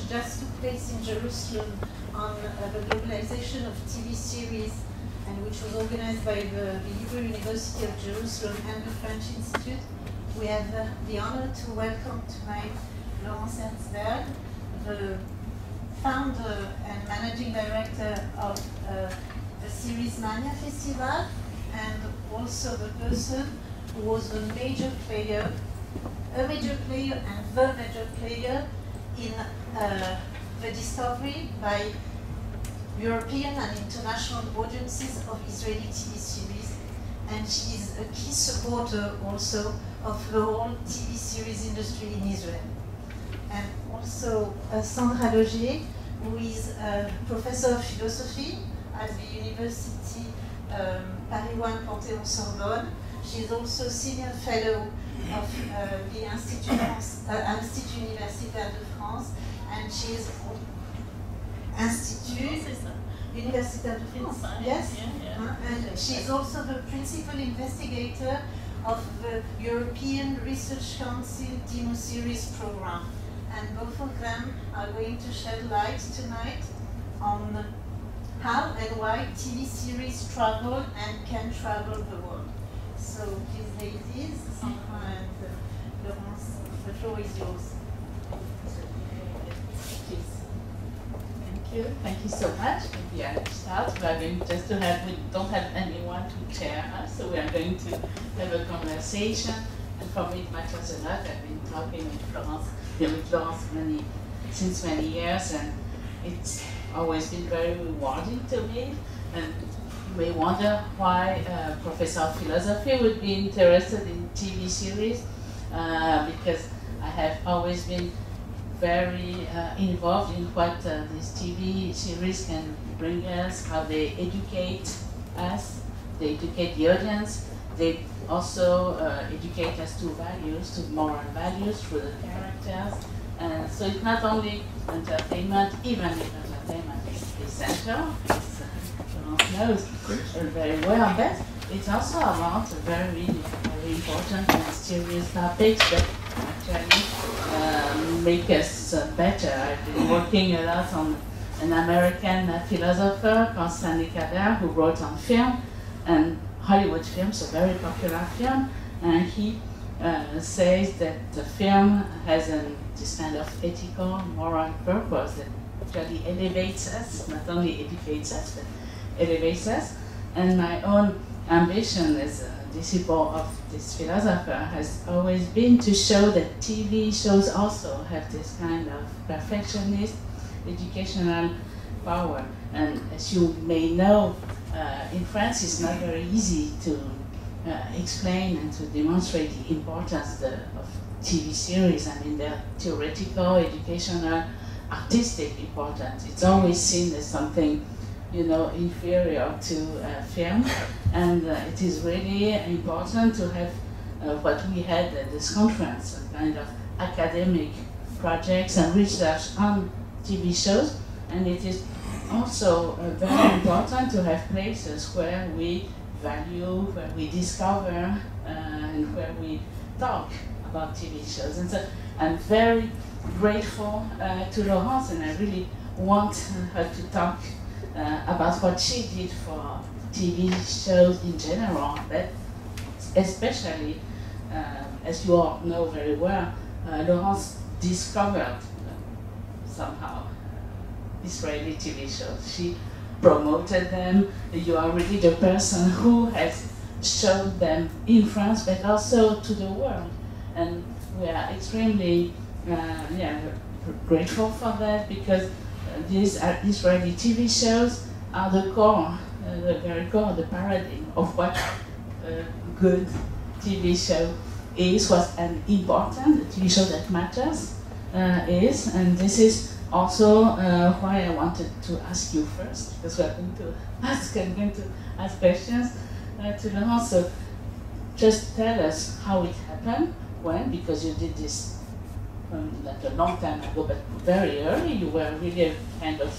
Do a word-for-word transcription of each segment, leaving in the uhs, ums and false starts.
just took place in Jerusalem on uh, the globalization of T V series, and which was organized by the, the Hebrew University of Jerusalem and the French Institut. We have uh, the honor to welcome tonight Laurence Herzberg, the founder and managing director of uh, the Series Mania Festival, and also the person who was the major player, a major player and the major player in uh, the discovery by European and international audiences of Israeli T V series, and she is a key supporter also of the whole T V series industry in Israel. And also uh, Sandra Laugier, who is a professor of philosophy at the University um, Paris one Panthéon Sorbonne. She is also senior fellow of uh, the Institut, uh, Institut Universitaire de France, and she is Institut Universitaire de France. Yes, yeah, yeah. Uh, and she is also the principal investigator of the European Research Council DEMOSERIES program. And both of them are going to shed light tonight on how and why T V series travel and can travel the world. So please, ladies, Sandra and uh, Laurence, the floor is yours. Please. Thank you. Thank you so much. Maybe I'll start. We are going just to have, we don't have anyone to chair us, so we are going to have a conversation. And for me, it matters a lot. I've been talking with Florence, with Laurence many, since many years, and it's always been very rewarding to me. And you may wonder why a professor of philosophy would be interested in T V series, uh, because I have always been very uh, involved in what uh, these T V series can bring us, how they educate us, they educate the audience, they also uh, educate us to values, to moral values through the characters. And so it's not only entertainment, even if entertainment is essential, as Laurence knows very well, but it's also about very, very important and serious topics that actually uh, make us uh, better. I've been working a lot on an American uh, philosopher called Sandra, who wrote on film and Hollywood films, a very popular film, and he uh, says that the film has an, this kind of ethical, moral purpose that actually elevates us, not only educates us, but elevates us. And my own ambition as a disciple of this philosopher has always been to show that T V shows also have this kind of perfectionist educational power. And as you may know, uh, in France it's not very easy to uh, explain and to demonstrate the importance the, of T V series. I mean, their theoretical, educational, artistic importance. It's always seen as something, you know, inferior to uh, film, and uh, it is really important to have uh, what we had at this conference, a kind of academic projects and research on T V shows, and it is also uh, very important to have places where we value, where we discover, uh, and where we talk about T V shows. And so I'm very grateful uh, to Laurence, and I really want her to talk uh, about what she did for T V shows in general, but especially, uh, as you all know very well, uh, Laurence discovered uh, somehow Israeli T V shows. She promoted them. You are really the person who has showed them in France, but also to the world. And we are extremely uh, yeah, grateful for that, because uh, these are Israeli T V shows are the core, uh, the very core, the paradigm of what a good T V show is, what an important T V show that matters uh, is. And this is also uh, why I wanted to ask you first, because we're going to ask, I'm going to ask questions uh, to Laurence. So just tell us how it happened, when, because you did this um, not a long time ago, but very early. You were really a kind of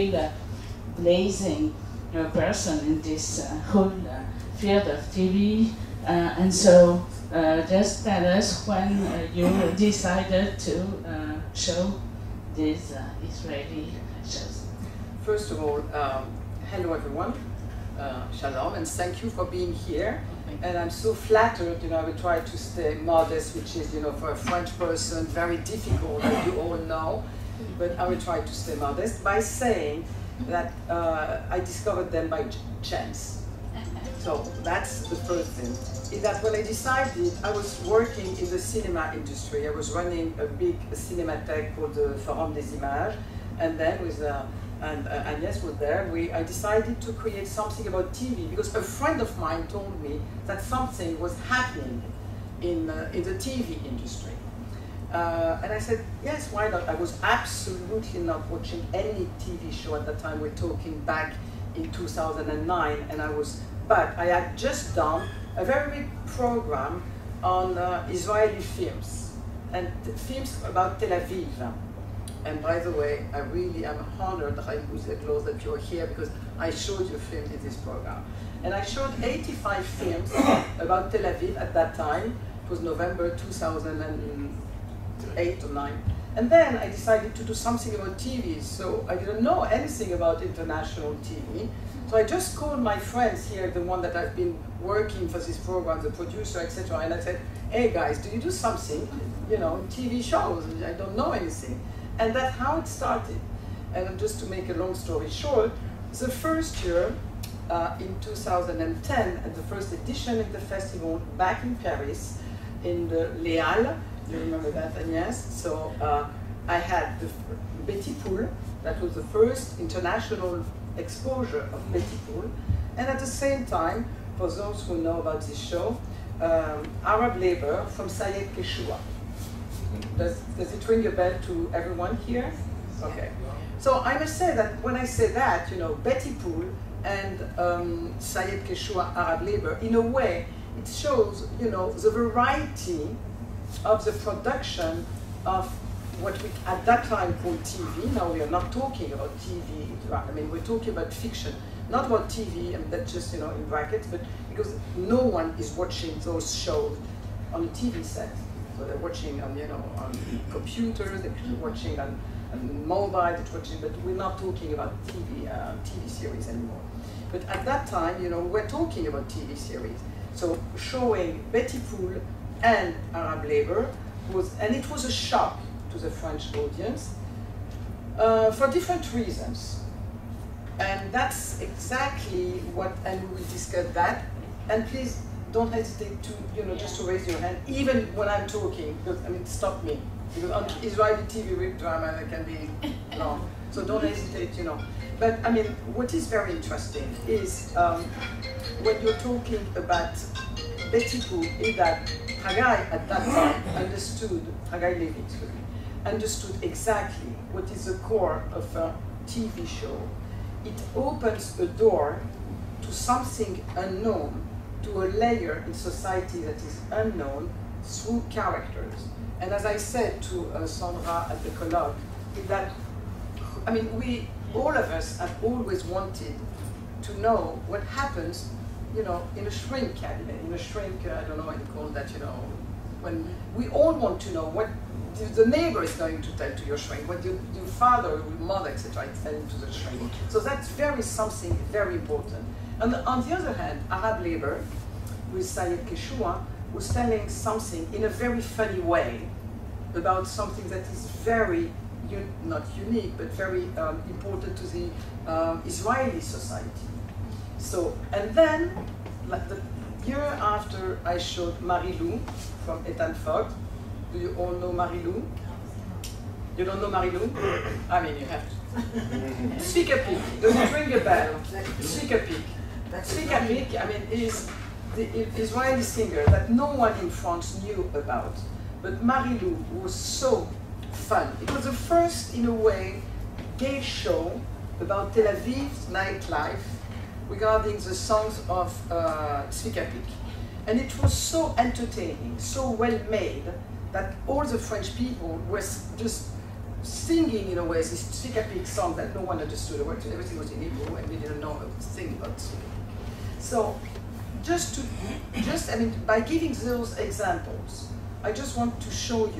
trailblazing uh, person in this uh, whole uh, field of T V. Uh, and so uh, just tell us when uh, you decided to uh, show these uh, Israeli shows. First of all, um, hello everyone, uh, shalom, and thank you for being here. And I'm so flattered, you know, I will try to stay modest, which is, you know, for a French person, very difficult, as you all know. But I will try to stay modest by saying that uh, I discovered them by chance. So that's the first thing. In that when I decided, I was working in the cinema industry. I was running a big cinémathèque called the Forum des Images. And then with uh, and uh, Agnès was there, we, I decided to create something about T V because a friend of mine told me that something was happening in, uh, in the T V industry. Uh, and I said, yes, why not? I was absolutely not watching any T V show at that time. We're talking back in two thousand nine, and I was, but I had just done a very big program on uh, Israeli films, and films about Tel Aviv. And by the way, I really am honored, Raïm, that you're here because I showed you films in this program. And I showed eighty-five films about Tel Aviv at that time. It was November two thousand eight or nine. And then I decided to do something about T V. So I didn't know anything about international T V. So I just called my friends here, the one that I've been working for this program, the producer, et cetera. And I said, hey guys, do you do something, you know, T V shows? I don't know anything. And that's how it started. And just to make a long story short, the first year, uh, in two thousand ten, at the first edition of the festival back in Paris, in the Les Halles, you remember that, Agnès? So uh, I had the Betty Pool, that was the first international exposure of Betty Pool. And at the same time, for those who know about this show, um, Arab labor from Sayed Keshua. Does, does it ring a bell to everyone here? Okay. So I must say that when I say that, you know, Betty Pool and um, Sayed Keshua Arab labor, in a way, it shows, you know, the variety of the production of what we at that time called T V. Now we are not talking about T V, I mean, we're talking about fiction, not about T V, and that's just, you know, in brackets, but because no one is watching those shows on a T V set. So they're watching on, you know, on computers, they're watching on, on mobile, they're watching, but we're not talking about T V, uh, T V series anymore. But at that time, you know, we're talking about T V series. So showing Betty Pool and Arab labor was, and it was a shock to the French audience uh, for different reasons. And that's exactly what, and we will discuss that. And please, don't hesitate to, you know, yeah. just to raise your hand, even when I'm talking, because, I mean, stop me. Because on Israeli T V drama, that can be long. So don't hesitate, you know. But, I mean, what is very interesting is um, when you're talking about Betty Pool, is that Haggai at that time understood, Haggai Levy, excuse me, understood exactly what is the core of a T V show. It opens a door to something unknown, to a layer in society that is unknown through characters. And as I said to uh, Sandra at the colloque, that, I mean, we, all of us have always wanted to know what happens, you know, in a shrink cabinet, in a shrink, uh, I don't know what you call that, you know, when we all want to know what the neighbor is going to tell to your shrink, what your, your father or your mother, et cetera, is telling to the shrink. So that's very something very important. And on the other hand, Arab labor with Sayed Keshua was telling something in a very funny way about something that is very, un not unique, but very um, important to the um, Israeli society. So, and then, like the year after I showed Marie-Lou from Ethan Fogg. Do you all know Marie-Lou? You don't know Marie-Lou? I mean, you have to. Speak a peak. Does it ring a bell? Speak a peak. Speak a peak, I mean, is the Israeli singer that no one in France knew about. But Marie-Lou was so fun. It was the first, in a way, gay show about Tel Aviv's nightlife regarding the songs of uh, Tzvikapik. And it was so entertaining, so well made, that all the French people were just singing, in a way, this Tzvikapik song that no one understood the words. Everything was in Hebrew, and we didn't know a thing about Tzvikapik. So, just to, just, I mean, by giving those examples, I just want to show you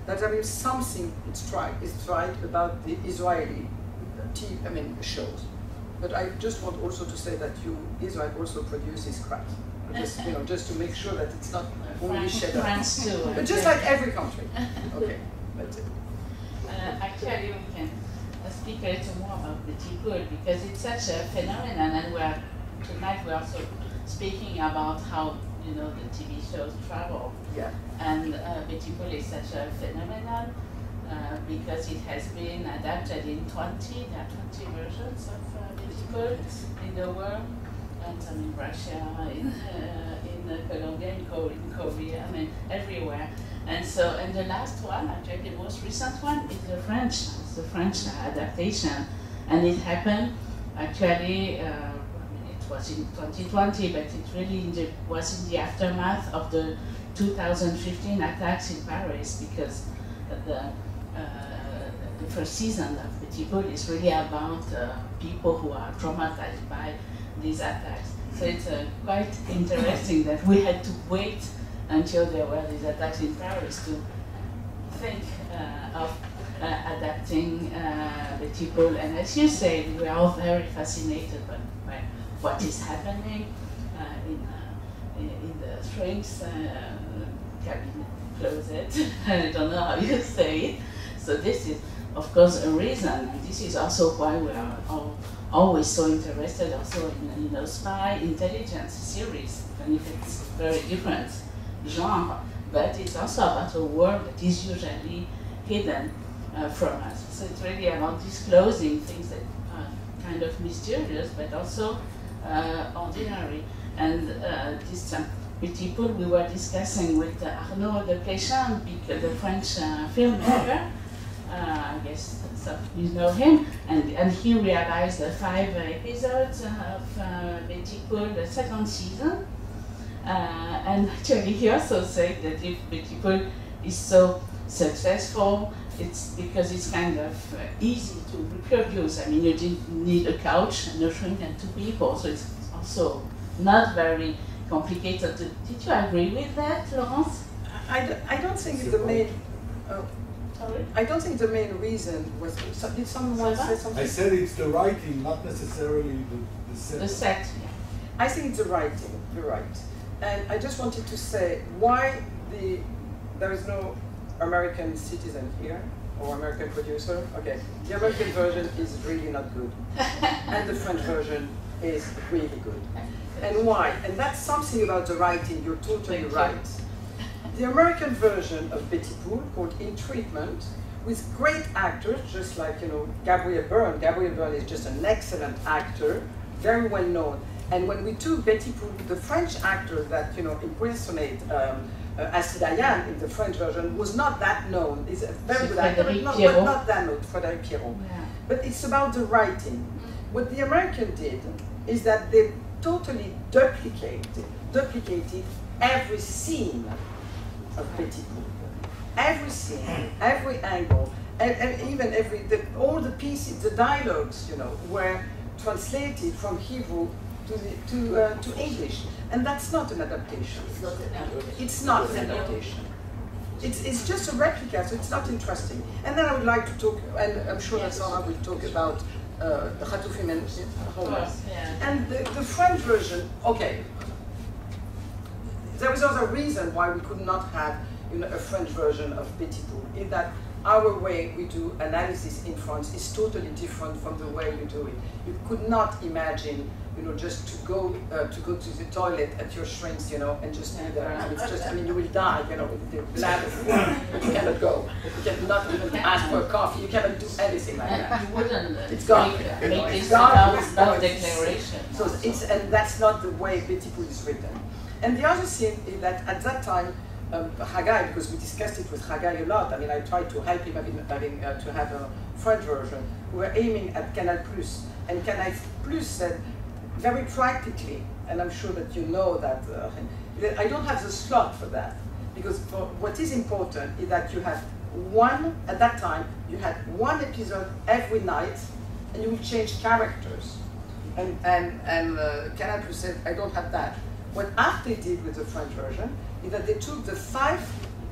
that there is something it's right, it's right about the Israeli T V, I mean, shows. But I just want also to say that you, Israel also produces crap. Just, you know, just to make sure that it's not only shed up. France too. But just like every country. Okay, that's it. Uh, actually, we can uh, speak a little more about Petit Pool because it's such a phenomenon, and we're tonight we're also speaking about how, you know, the T V shows travel. Yeah. And uh, Petit Pool is such a phenomenon uh, because it has been adapted in twenty, there are twenty versions of uh, Petit Pool in the world, and some in Russia, in, uh, in uh, Colombia, in, Co in Korea, I mean, everywhere. And so, and the last one, actually the most recent one, is the French, it's the French adaptation. And it happened, actually, uh, it was in twenty twenty, but it really in the, was in the aftermath of the two thousand fifteen attacks in Paris, because the, uh, the first season of Petit Pool is really about uh, people who are traumatized by these attacks. So it's uh, quite interesting that we had to wait until there were these attacks in Paris to think uh, of uh, adapting uh, Petit Pool. And as you said, we are all very fascinated by, by what is happening uh, in, uh, in, in the shrinks uh, cabinet closet. I don't know how you say it. So this is, of course, a reason. And this is also why we are all always so interested also in, you know, spy intelligence series, even if it's very different genre, but it's also about a world that is usually hidden uh, from us. So it's really about disclosing things that are kind of mysterious, but also uh, ordinary. And uh, this um, Petit Pool we were discussing with uh, Arnaud de Pléchin, the French uh, filmmaker. Uh, I guess so you know him, and, and he realized the five uh, episodes of uh, Petit Pool, the second season. Uh, and actually he also said that if Petit Pool is so successful, it's because it's kind of uh, easy to reproduce. I mean, you didn't need a couch and a shrink and two people, so it's also not very complicated. To, did you agree with that, Laurence? I, d I don't think the main... Oh. Sorry? I don't think the main reason was... So, did someone say something? I said it's the writing, not necessarily the, the set. The set, yeah. I think it's the writing, you're right. And I just wanted to say why the there is no American citizen here, or American producer. Okay, the American version is really not good. And the French version is really good. And why? And that's something about the writing, you're totally right. The American version of Petit Pool, called In Treatment, with great actors, just like, you know, Gabriel Byrne. Gabriel Byrne is just an excellent actor, very well known. And when we took Petit Pool, the French actor that, you know, impersonate um, uh, Asidayan in the French version was not that known. He's a very good actor, but not, but not that known, Frédéric Pierrot. Yeah. But it's about the writing. What the American did is that they totally duplicated, duplicated every scene of Petit Pool. Every scene, every angle, and, and even every, the, all the pieces, the dialogues, you know, were translated from Hebrew to, the, to, uh, to English. And that's not an adaptation. It's not an adaptation. It's not an adaptation. It's, it's just a replica, so it's not interesting. And then I would like to talk, and I'm sure that Sandra will talk about uh, the Khatoufim and Homer. And the, the French version, okay. There was also a reason why we could not have, you know, a French version of Petit Pool, in that our way we do analysis in France is totally different from the way you do it. You could not imagine, you know, just to go uh, to go to the toilet at your shrinks, you know, and just be there. And it's just, I mean, you will die, you know, with the bladder full, but you cannot go. You cannot even ask for a coffee. You cannot do anything like that. You wouldn't. It's gone. Make, make it's this gone. without declaration. So it's, and that's not the way Petit Pool is written. And the other thing is that at that time, um, Haggai, because we discussed it with Haggai a lot, I mean, I tried to help him having, having uh, to have a French version. We were aiming at Canal Plus, and Canal Plus said very practically, and I'm sure that you know that, uh, I don't have the slot for that, because for what is important is that you have one, at that time, you had one episode every night, and you will change characters. And, and, and uh, Canal Plus said, I don't have that. What Arte did with the French version is that they took the five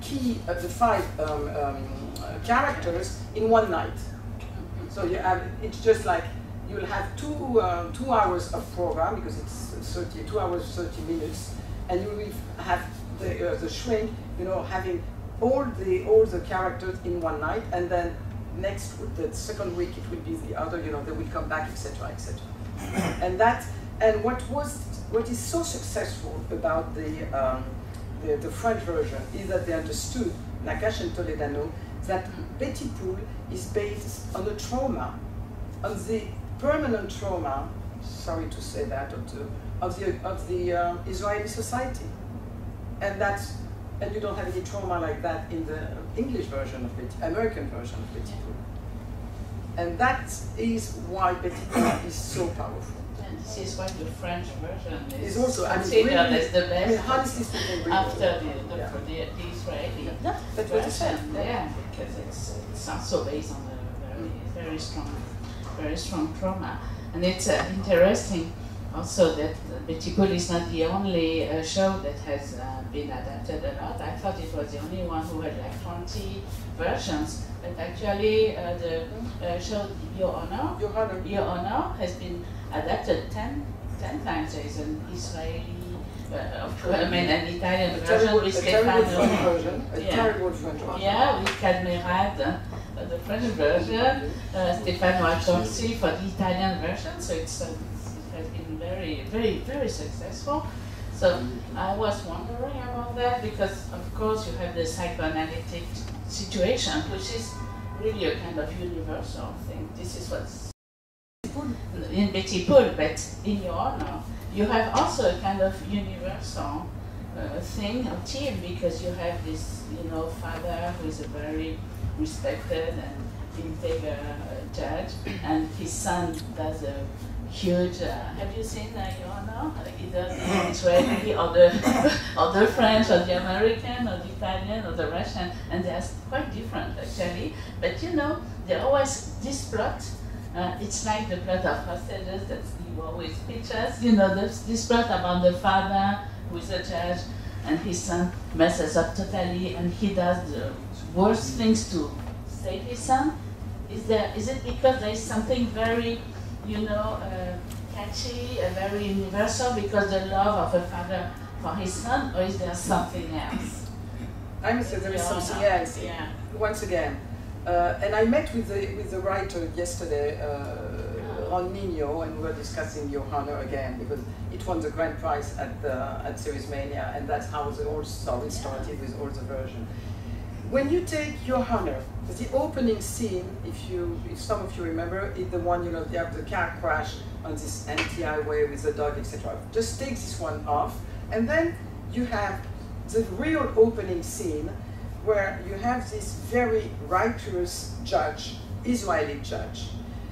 key, uh, the five um, um, characters in one night. So you have, it's just like you'll have two uh, two hours of program because it's thirty, two hours thirty minutes, and you will have the uh, the shrink, you know, having all the all the characters in one night, and then next the second week it will be the other, you know, they will come back, et cetera, et cetera. And that and what was what is so successful about the um, the, the French version is that they understood, Nakash and Toledano, that Betty Pool is based on the trauma, on the permanent trauma, sorry to say that, of the of the, of the uh, Israeli society, and that's and you don't have any trauma like that in the English version of Betty, American version of Betty Pool, and that is why Betty Pool is so powerful. And this is why the French version is It's also considered I mean, really, as the best. I mean, honestly speaking, really after the, the, yeah. the, the Israeli Yeah, that's what you said. version, yeah, because it's it's also based on a very very strong, very strong trauma, and it's uh, interesting also that Betty Pool is not the only uh, show that has uh, been adapted a lot. I thought it was the only one who had like twenty versions, but actually uh, the uh, show Your Honor, Your Honor. Your Honor has been adapted ten, ten times. There is an Israeli, uh, I mean an Italian A version terrible, with a terrible Stefano. French version. A Yeah. terrible French version. Yeah, with Cadmerade, uh, the French version, uh, Stefano Accorsi for the Italian version. So it's, uh, it has been very, very, very successful. So I was wondering about that because, of course, you have the psychoanalytic situation, which is really a kind of universal thing. This is what's in Betty Pool, but in Your Honor, you have also a kind of universal uh, thing or team because you have this, you know, father who is a very respected and integer uh, judge, and his son does a huge. Uh, have you seen uh, Your Honor? Either the Israeli or the or the French or the American or the Italian or the Russian, and they're quite different actually. But you know, they always this plot. Uh, it's like the plot of Hostages that you always pictures. You know, this, this plot about the father who is a judge and his son messes up totally, and he does the worst things to save his son. Is there? Is it because there is something very, you know, uh, catchy, uh, very universal because the love of a father for his son, or is there something else? I would say there is Your something Honor. else. Yeah. Once again, uh, and I met with the with the writer yesterday, uh, Ron Nino, and we were discussing Your Honor again because it won the grand prize at the at Series Mania, and that's how the whole story started with all the version. When you take Your Honor, the opening scene, if you, if some of you remember, is the one, you know, you have the car crash on this empty highway with the dog, et cetera. Just take this one off, and then you have the real opening scene where you have this very righteous judge, Israeli judge,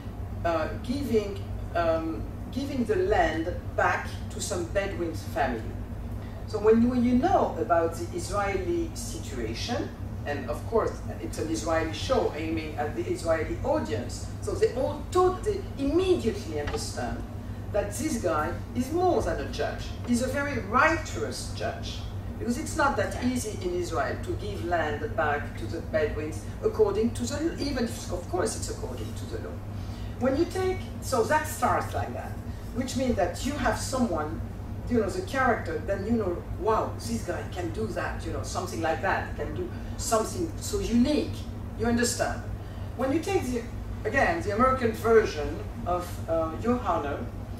uh, giving um, giving the land back to some Bedouin family. So when you, when you know about the Israeli situation, and of course it's an Israeli show aiming at the Israeli audience, so they all totally immediately understand that this guy is more than a judge. He's a very righteous judge. Because it's not that easy in Israel to give land back to the Bedouins according to the law, even if, of course, it's according to the law. When you take, so that starts like that, which means that you have someone, you know, the character, then you know, wow, this guy can do that, you know, something like that, can do something so unique, you understand. When you take, the, again, the American version of uh, Your Honor,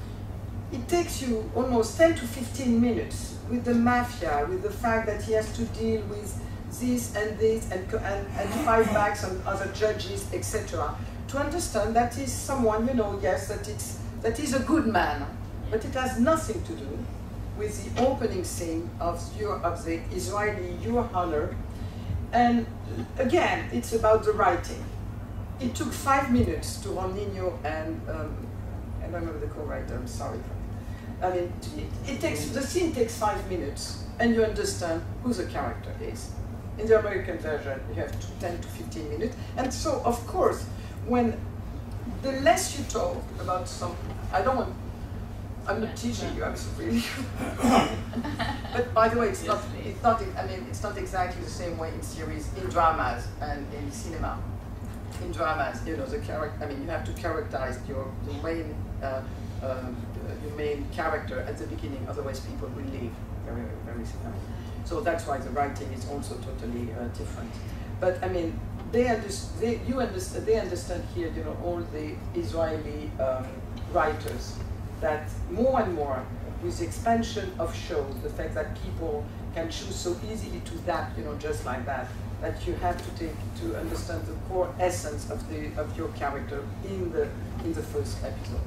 it takes you almost ten to fifteen minutes with the mafia, with the fact that he has to deal with this and this and, and, and fight back on other judges, et cetera, to understand that he's someone, you know, yes, that, it's, that he's a good man, but it has nothing to do with the opening scene of, your, of the Israeli Your Honor. And again, it's about the writing. It took five minutes to Ron Nino and, um, I don't remember the co-writer, I'm sorry for I mean, it, it takes, the scene takes five minutes, and you understand who the character is. In the American version, you have ten to fifteen minutes, and so, of course, when the less you talk about some, I don't want, I'm not teaching you. I'm really. But by the way, it's Yes, not. please. It's not. I mean, it's not exactly the same way in series, in dramas, and in cinema. In dramas, you know, the character. I mean, you have to characterize your the main uh, um, your main character at the beginning. Otherwise, people will leave very, very soon. So that's why the writing is also totally uh, different. But I mean, they understand. They, you understand. They understand here. You know, all the Israeli um, writers that more and more, with the expansion of shows, the fact that people can choose so easily to that, you know, just like that, that you have to take to understand the core essence of the of your character in the in the first episode.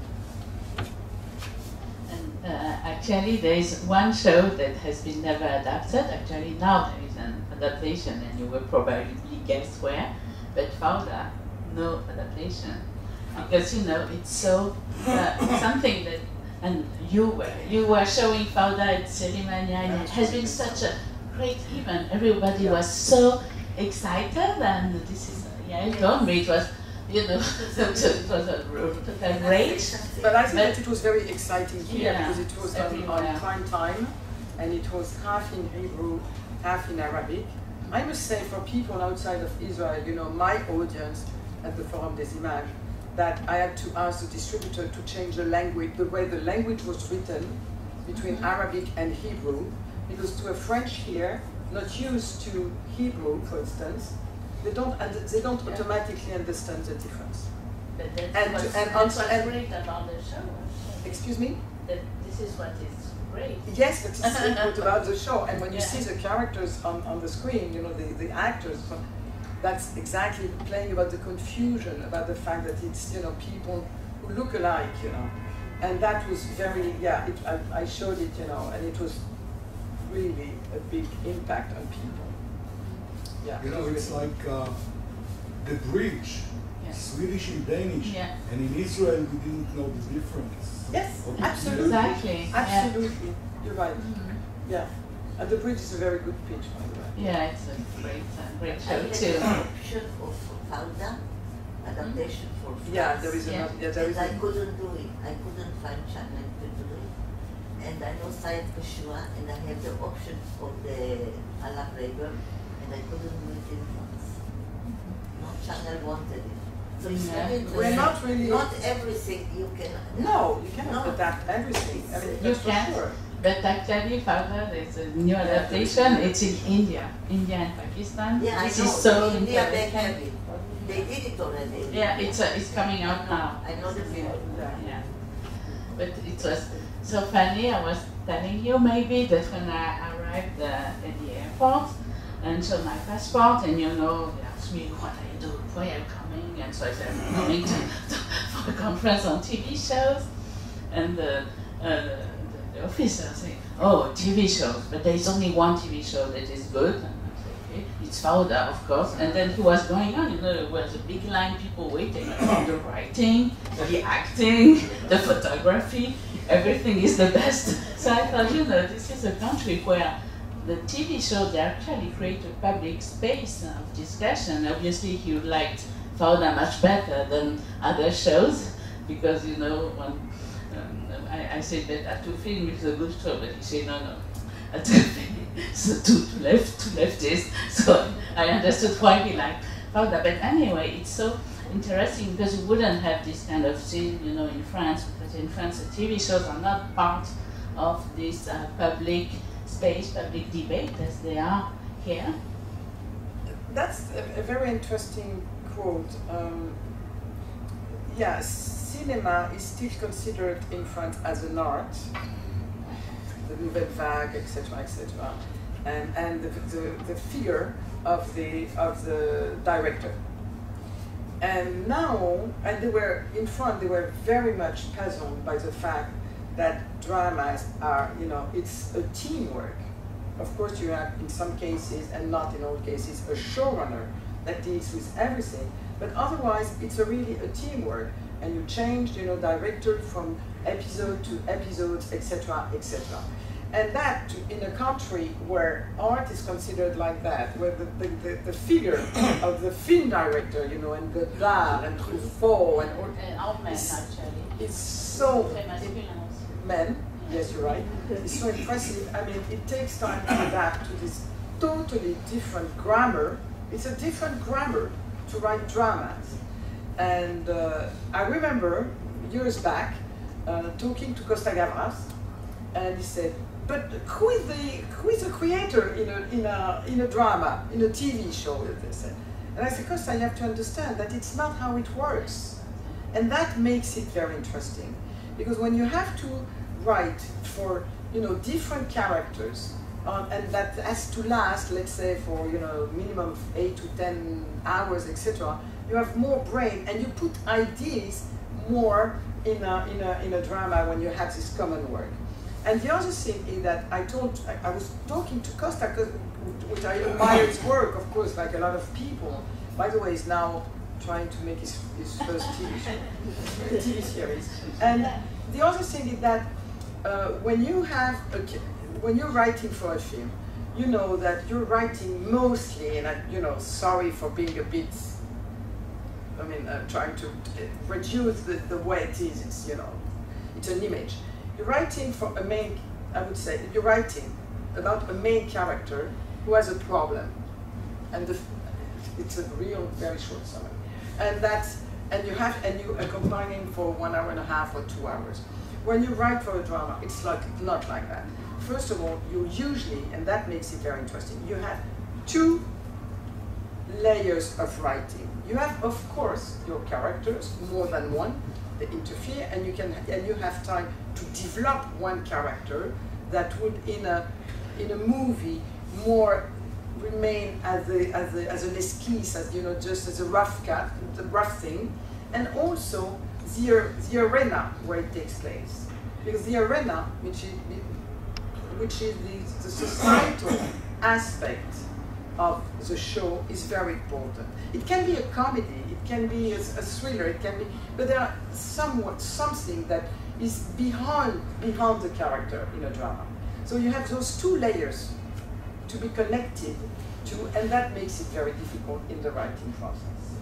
And uh, actually, there is one show that has been never adapted. Actually, now there is an adaptation, and you will probably guess where. But Fauda, no adaptation, because you know it's so uh, something that. And you were you were showing Fauda at Series Mania, and it has been such a great event. Everybody was so excited, and this is yeah, it told me it was. You know, it was a total rage. But I think that it was very exciting here Yeah, because it was on, on prime time, and it was half in Hebrew, half in Arabic. I must say, for people outside of Israel, you know, my audience at the Forum des Images, that I had to ask the distributor to change the language, the way the language was written between mm-hmm. Arabic and Hebrew, because to a French here, not used to Hebrew, for instance, they don't they don't yeah. automatically understand the difference. But that's and what's, and, that's and, what's and great about the show. Excuse me? That this is what is great. Yes, that's so good about the show. And when you yeah. see the characters on, on the screen, you know, the, the actors, that's exactly playing about the confusion, about the fact that it's, you know, people who look alike, you know. And that was very, yeah, it, I, I showed it, you know, and it was really a big impact on people. Yeah. You know, it's like uh, the bridge, yeah. Swedish and Danish, yeah. and in Israel we didn't know the difference. Yes, Okay. absolutely. Exactly. Absolutely. Yeah. You're right. Mm-hmm. Yeah. And the bridge is a very good pitch, by the way. Yeah, it's a great, uh, great I show had too. an option of Fauda, adaptation for France. Yeah, there is Yeah. another. Yeah, there And is. I A, couldn't do it. I couldn't find channel to do it. And I know Said Kashua, and I had the option for the Alam Labor, and I couldn't do it in France. No channel wanted it. So it's Yeah. very interesting. We're not really. Not everything you can. No, you cannot No. adapt everything. I mean, You that's for can. sure. But actually, Fauda, there's a new adaptation. It's in India, India and Pakistan. Yeah, I this know. is so In India they interesting. have it. They did it already. Yeah, it's uh, it's coming out now. I know the film. Yeah. Yeah, but it was so funny. I was telling you maybe that when I arrived uh, at the airport and showed my passport, and you know, they asked me, "What are you doing? Why are you coming?" And so I said, "I'm coming to, to, for a conference on T V shows," and the. Uh, the The officer saying, "Oh, T V shows, but there is only one T V show that is good." And I said, "Okay, it's Fauda, of course." And then he was going on, you know, there was a big line, people waiting, the writing, the acting, the photography, everything is the best. So I thought, you know, this is a country where the T V show, they actually create a public space of discussion. Obviously, he liked Fauda much better than other shows, because, you know, when I, I said that Atufilm is a good show, but he said no, no. Atufilm is too, too left, too leftist. So I understood why he liked Fauda. But anyway, it's so interesting because you wouldn't have this kind of scene, you know, in France, because in France the T V shows are not part of this uh, public space, public debate as they are here. That's a, a very interesting quote. Um, yes. Cinema is still considered in France as an art, the nouvelle vague, et cetera, et cetera, and and the, the, the figure of the of the director. And now, and they were in France, they were very much puzzled by the fact that dramas are, you know, it's a teamwork. Of course, you have in some cases, and not in all cases, a showrunner that deals with everything, but otherwise, it's a really a teamwork. And you change, you know, director from episode to episodes, et cetera, et cetera. And that, to, in a country where art is considered like that, where the, the, the, the figure of the film director, you know, and Godard and Truffaut and all, And all men, it's, actually. it's so, Très masculin also. men, yes, you're right, it's so impressive. I mean, it takes time to adapt to this totally different grammar. It's a different grammar to write dramas. And uh, I remember years back uh, talking to Costa Gavras, and he said, but who is the who is the creator in a in a in a drama, in a T V show? They said. And I said, Costa, you have to understand that it's not how it works. And that makes it very interesting. Because when you have to write for, you know, different characters, um, and that has to last, let's say, for, you know, minimum eight to ten hours, et cetera, you have more brain, and you put ideas more in a, in a, in a drama when you have this common work. And the other thing is that I told, I, I was talking to Costa, which I admire his work, of course, like a lot of people. By the way, he's now trying to make his, his first T V show, T V series. And the other thing is that uh, when you have, a, when you're writing for a film, you know that you're writing mostly, and I, you know, sorry for being a bit, I mean, uh, trying to reduce the, the way it is, it's, you know, it's an image. You're writing for a main, I would say, you're writing about a main character who has a problem. And the, it's a real, very short summary. And that's, and you have, and you accompany him for one hour and a half or two hours. When you write for a drama, it's like, not like that. First of all, you usually, and that makes it very interesting, you have two layers of writing. You have, of course, your characters, more than one, they interfere, and you can, and you have time to develop one character that would, in a, in a movie, more remain as, a, as, a, as an esquisse, as, you know, just as a rough cut, the rough thing, and also the, the arena where it takes place, because the arena, which is, which is the, the societal aspect of the show, is very important. It can be a comedy, it can be a, a thriller, it can be, but there are somewhat something that is behind behind the character in a drama. So you have those two layers to be connected to, and that makes it very difficult in the writing process.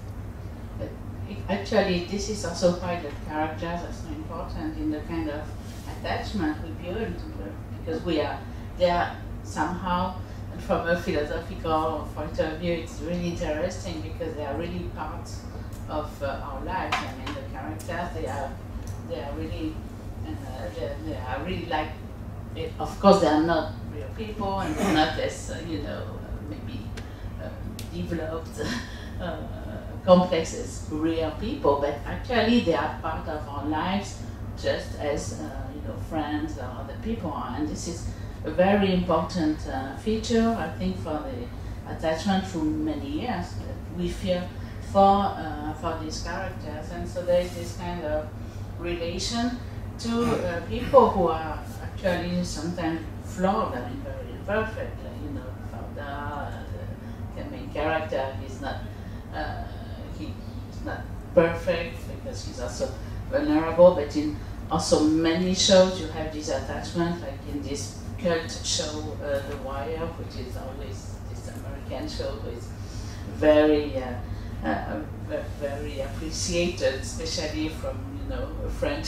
But actually, this is also why the characters are so important in the kind of attachment we build, because we are, they are somehow, and from a philosophical point of view, it's really interesting because they are really part of uh, our lives. I mean, the characters, they are, they are really, uh, they, they are really like, it, of course, they are not real people, and they're not as, uh, you know, maybe uh, developed, uh, complex as real people, but actually they are part of our lives just as, uh, you know, friends or other people are. And this is a very important uh, feature, I think, for the attachment through many years that we feel for, uh, for these characters. And so there is this kind of relation to uh, people who are actually sometimes flawed, I mean, very imperfect. You know, Fauda, uh, the main character, he's not, uh, he's not perfect because he's also vulnerable, but in also many shows you have this attachment, like in this cult show, uh, The Wire, which is always this American show, which is very, uh, uh, very appreciated, especially from, you know, French,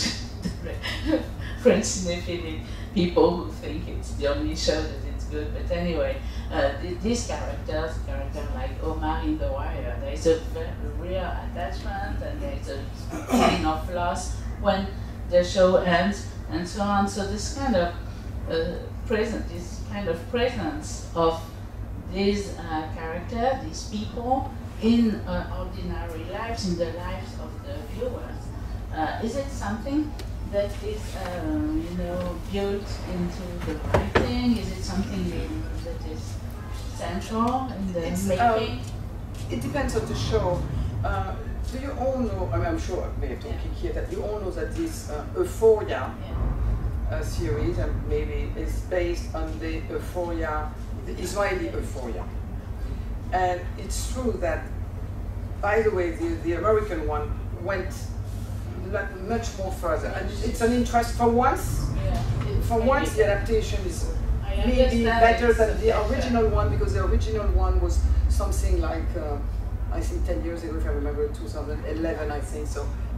French cinephilic people who think it's the only show that it's good. But anyway, uh, th these characters, characters like Omar in The Wire, there is a very real attachment, and there is a feeling of loss when the show ends, and so on. So this kind of uh, present, this kind of presence of these uh, characters, these people in uh, ordinary lives, in the lives of the viewers, uh, is it something that is, um, you know, built into the writing? Is it something that is central in the it's, making? Um, it depends on the show. Uh, do you all know, I mean, I'm sure we're talking yeah. here, that you all know that this uh, Euphoria yeah. uh, series, and maybe is based on the Euphoria, the Israeli Euphoria. And it's true that, by the way, the, the American one went much more further, and it's an interest for once. Yeah. For once, the adaptation is maybe better than the original one, because the original one was something like uh, I think ten years ago, if I remember, two thousand eleven, I think. So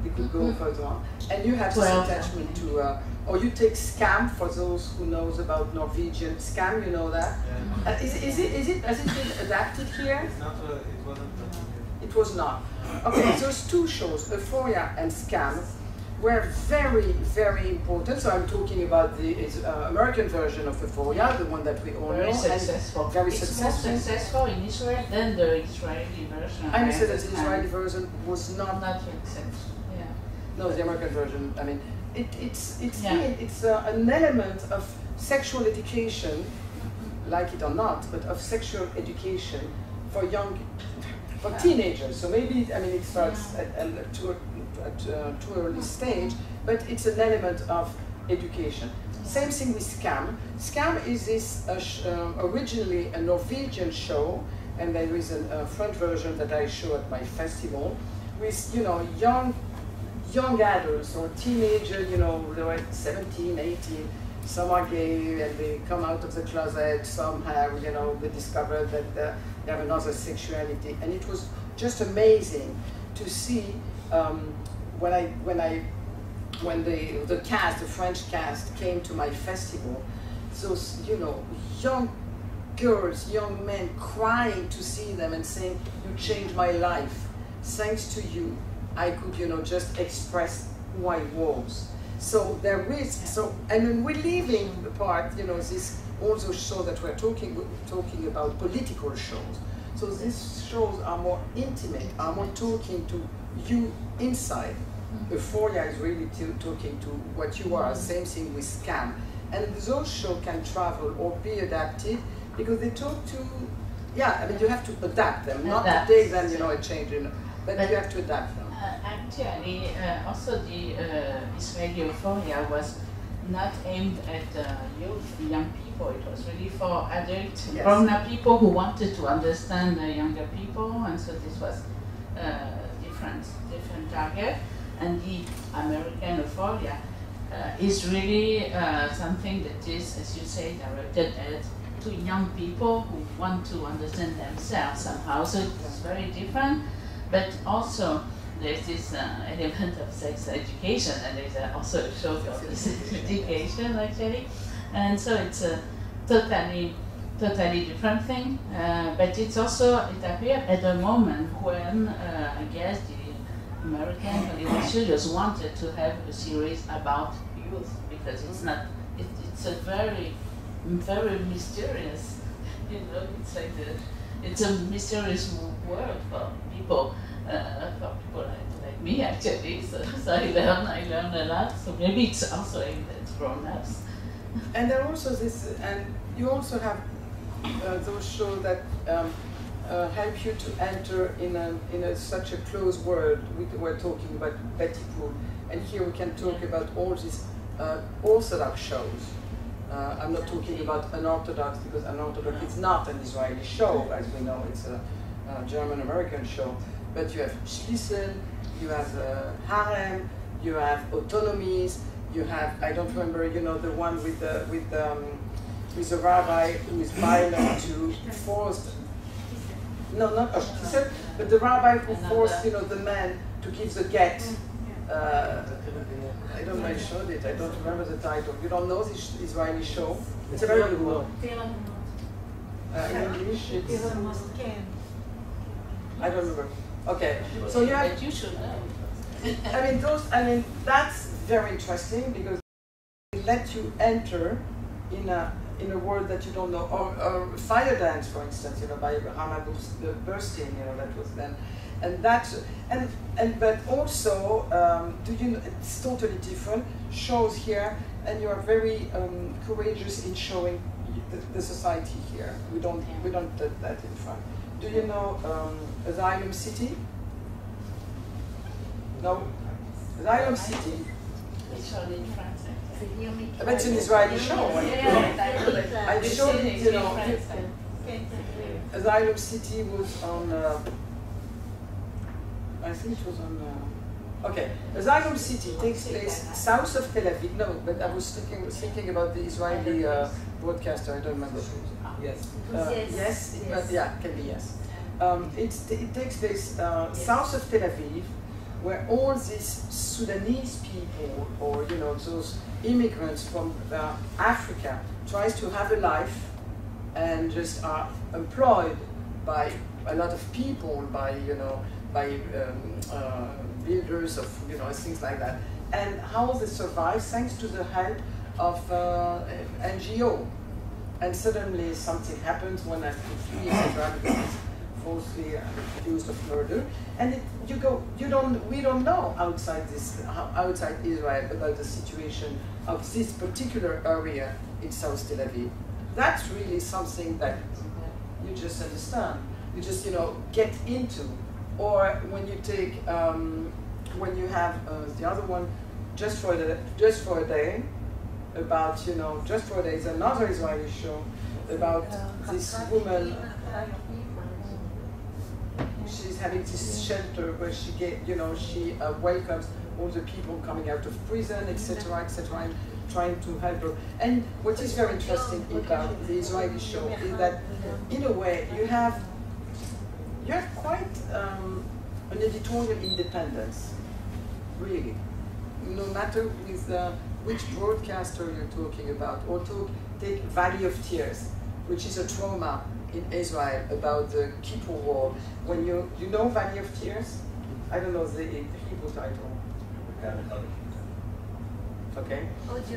they could go Mhm. further on. And you have this Twelve. attachment to, uh, or you take scam, for those who knows about Norwegian scam, you know that? Yeah. Uh, is, is it, is it, has it been adapted here? It's not, uh, it wasn't uh, It was not. Okay, those two shows, Euphoria and Scam, were very, very important. So I'm talking about the uh, American version of Euphoria, the one that we all Very know. successful. And very it's successful. more successful in Israel than the Israeli version. I understand that the understand. Israeli version was not. Not successful. Yeah. No, the American version. I mean, it, it's it's Yeah. been- it's uh, an element of sexual education, like it or not, but of sexual education for young, for teenagers. So maybe I mean it starts Yeah. at, at too at uh, too early stage, but it's an element of education. Same thing with Scam. Scam is this uh, sh um, originally a Norwegian show, and there is a uh, French version that I show at my festival, with you know young young adults or teenager, you know, they were seventeen, eighteen, some are gay and they come out of the closet, some have, you know, they discover that uh, they have another sexuality. And it was just amazing to see um, when I, when I, when the, the cast, the French cast came to my festival, those, you know, young girls, young men crying to see them and saying, you changed my life. Thanks to you, I could, you know, just express who I was. So there is, so, and then we're leaving the part, you know, this also show that we're talking, talking about political shows. So these shows are more intimate, are more talking to you inside. Euphoria is really talking to what you are, same thing with Scam. And those shows can travel or be adapted because they talk to, yeah, I mean, you have to adapt them, not Adapt. to take them, you know, and change them, but, But- you have to adapt them. Uh, actually, uh, also the uh, Israeli Euphoria was not aimed at uh, youth, young people. It was really for adult, Yes. grown-up people who wanted to understand the younger people, and so this was uh, different, different target. And the American Euphoria uh, is really uh, something that is, as you say, directed at to young people who want to understand themselves somehow. So it's very different, but also there's this uh, element of sex education, and there's uh, also a show of sex education actually, and so it's a totally, totally different thing. Uh, but it's also it appeared at a moment when uh, I guess the American Hollywood studios wanted to have a series about youth because it's not, it, it's a very, very mysterious, you know, it's like the, it's a mysterious world for people. Uh, for people like, like me actually, so, so I learn, I learn a lot. So maybe it's also aimed at grown-ups. And there also this, and you also have uh, those shows that um, uh, help you to enter in a in a, such a closed world. We were talking about Betty Pool, and here we can talk about all these uh, Orthodox shows. Uh, I'm not talking about unorthodox because unorthodox is not an Israeli show, as we know. It's a, a German-American show. But you have Schließen, you have uh, Harem, you have Autonomies, you have, I don't remember, you know, the one with the, with um, with the rabbi who is violent to force, no, not Schließen, but the rabbi who forced, you know, the man to give the get. Uh, I don't know, I showed it, I don't remember the title. You don't know this Israeli show? It's a very good one. Uh, in English, it's, I don't remember. Okay, so you have, But you should know. I mean, those, I mean, that's very interesting because it lets you enter in a in a world that you don't know, or, or fire dance, for instance, you know, by Hama Bursting, you know, that was then, and that's and and but also, um, do you know, it's totally different shows here, and you are very um, courageous in showing the, the society here. We don't we don't do that in front. Do you know um, Asylum City? No? Asylum City? It's shown in France. But it's an Israeli show. Yeah, I showed it, you know. France. Asylum City was on, uh, I think it was on, uh, okay. Asylum City takes place south of Tel Aviv. No, but I was thinking, thinking about the Israeli uh, broadcaster, I don't remember. yes. Uh, Yes, yes, it, yes. but yeah, can be yes. Um, it's, it takes place uh, south of Tel Aviv, where all these Sudanese people, or you know, those immigrants from uh, Africa, tries to have a life and just are employed by a lot of people, by you know, by um, uh, builders of you know things like that, and how they survive thanks to the help of uh, N G O. And suddenly something happens when I flee, et cetera, because it's falsely accused of murder, and it, you go, you don't, we don't know outside this, outside Israel about the situation of this particular area in South Tel Aviv. That's really something that you just understand, you just you know get into, or when you take, um, when you have uh, the other one, just for the, just for a day. About, you know, just for there is another Israeli show about this woman. She's having this shelter where she get, you know, she uh, welcomes all the people coming out of prison, et cetera, et cetera, and trying to help her. And what is very interesting about the Israeli show is that, in a way, you have you have quite um, an editorial independence, really. No matter with the which broadcaster you're talking about, or to take Valley of Tears, which is a trauma in Israel about the Kippur War. When you you know Valley of Tears, I don't know the, the Hebrew title. Okay.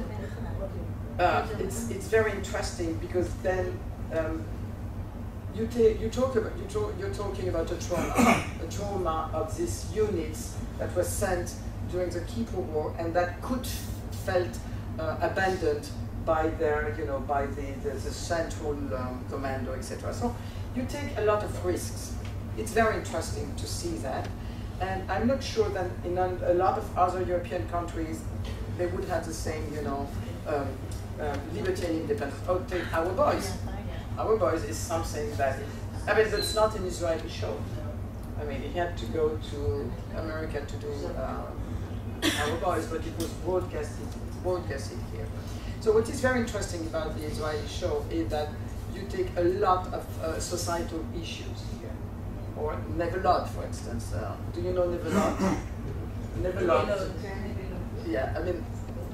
Uh, it's it's very interesting because then um, you take you talk about you talk, you're talking about a trauma, a trauma of these units that were sent during the Kippur War and that could felt uh, abandoned by their, you know, by the, the, the central um, commando, et cetera. So you take a lot of risks. It's very interesting to see that. And I'm not sure that in a lot of other European countries, they would have the same, you know, um, uh, liberty and independence. Oh, take Our Boys. Our Boys is something that, I mean, it's not an Israeli show. I mean, he had to go to America to do uh, Our Boys, but it was broadcasted, broadcasted here. So what is very interesting about the Israeli show is that you take a lot of uh, societal issues here. Or Nevelot, for instance. Uh, do you know Nevelot? Nevelot. Yeah, I mean.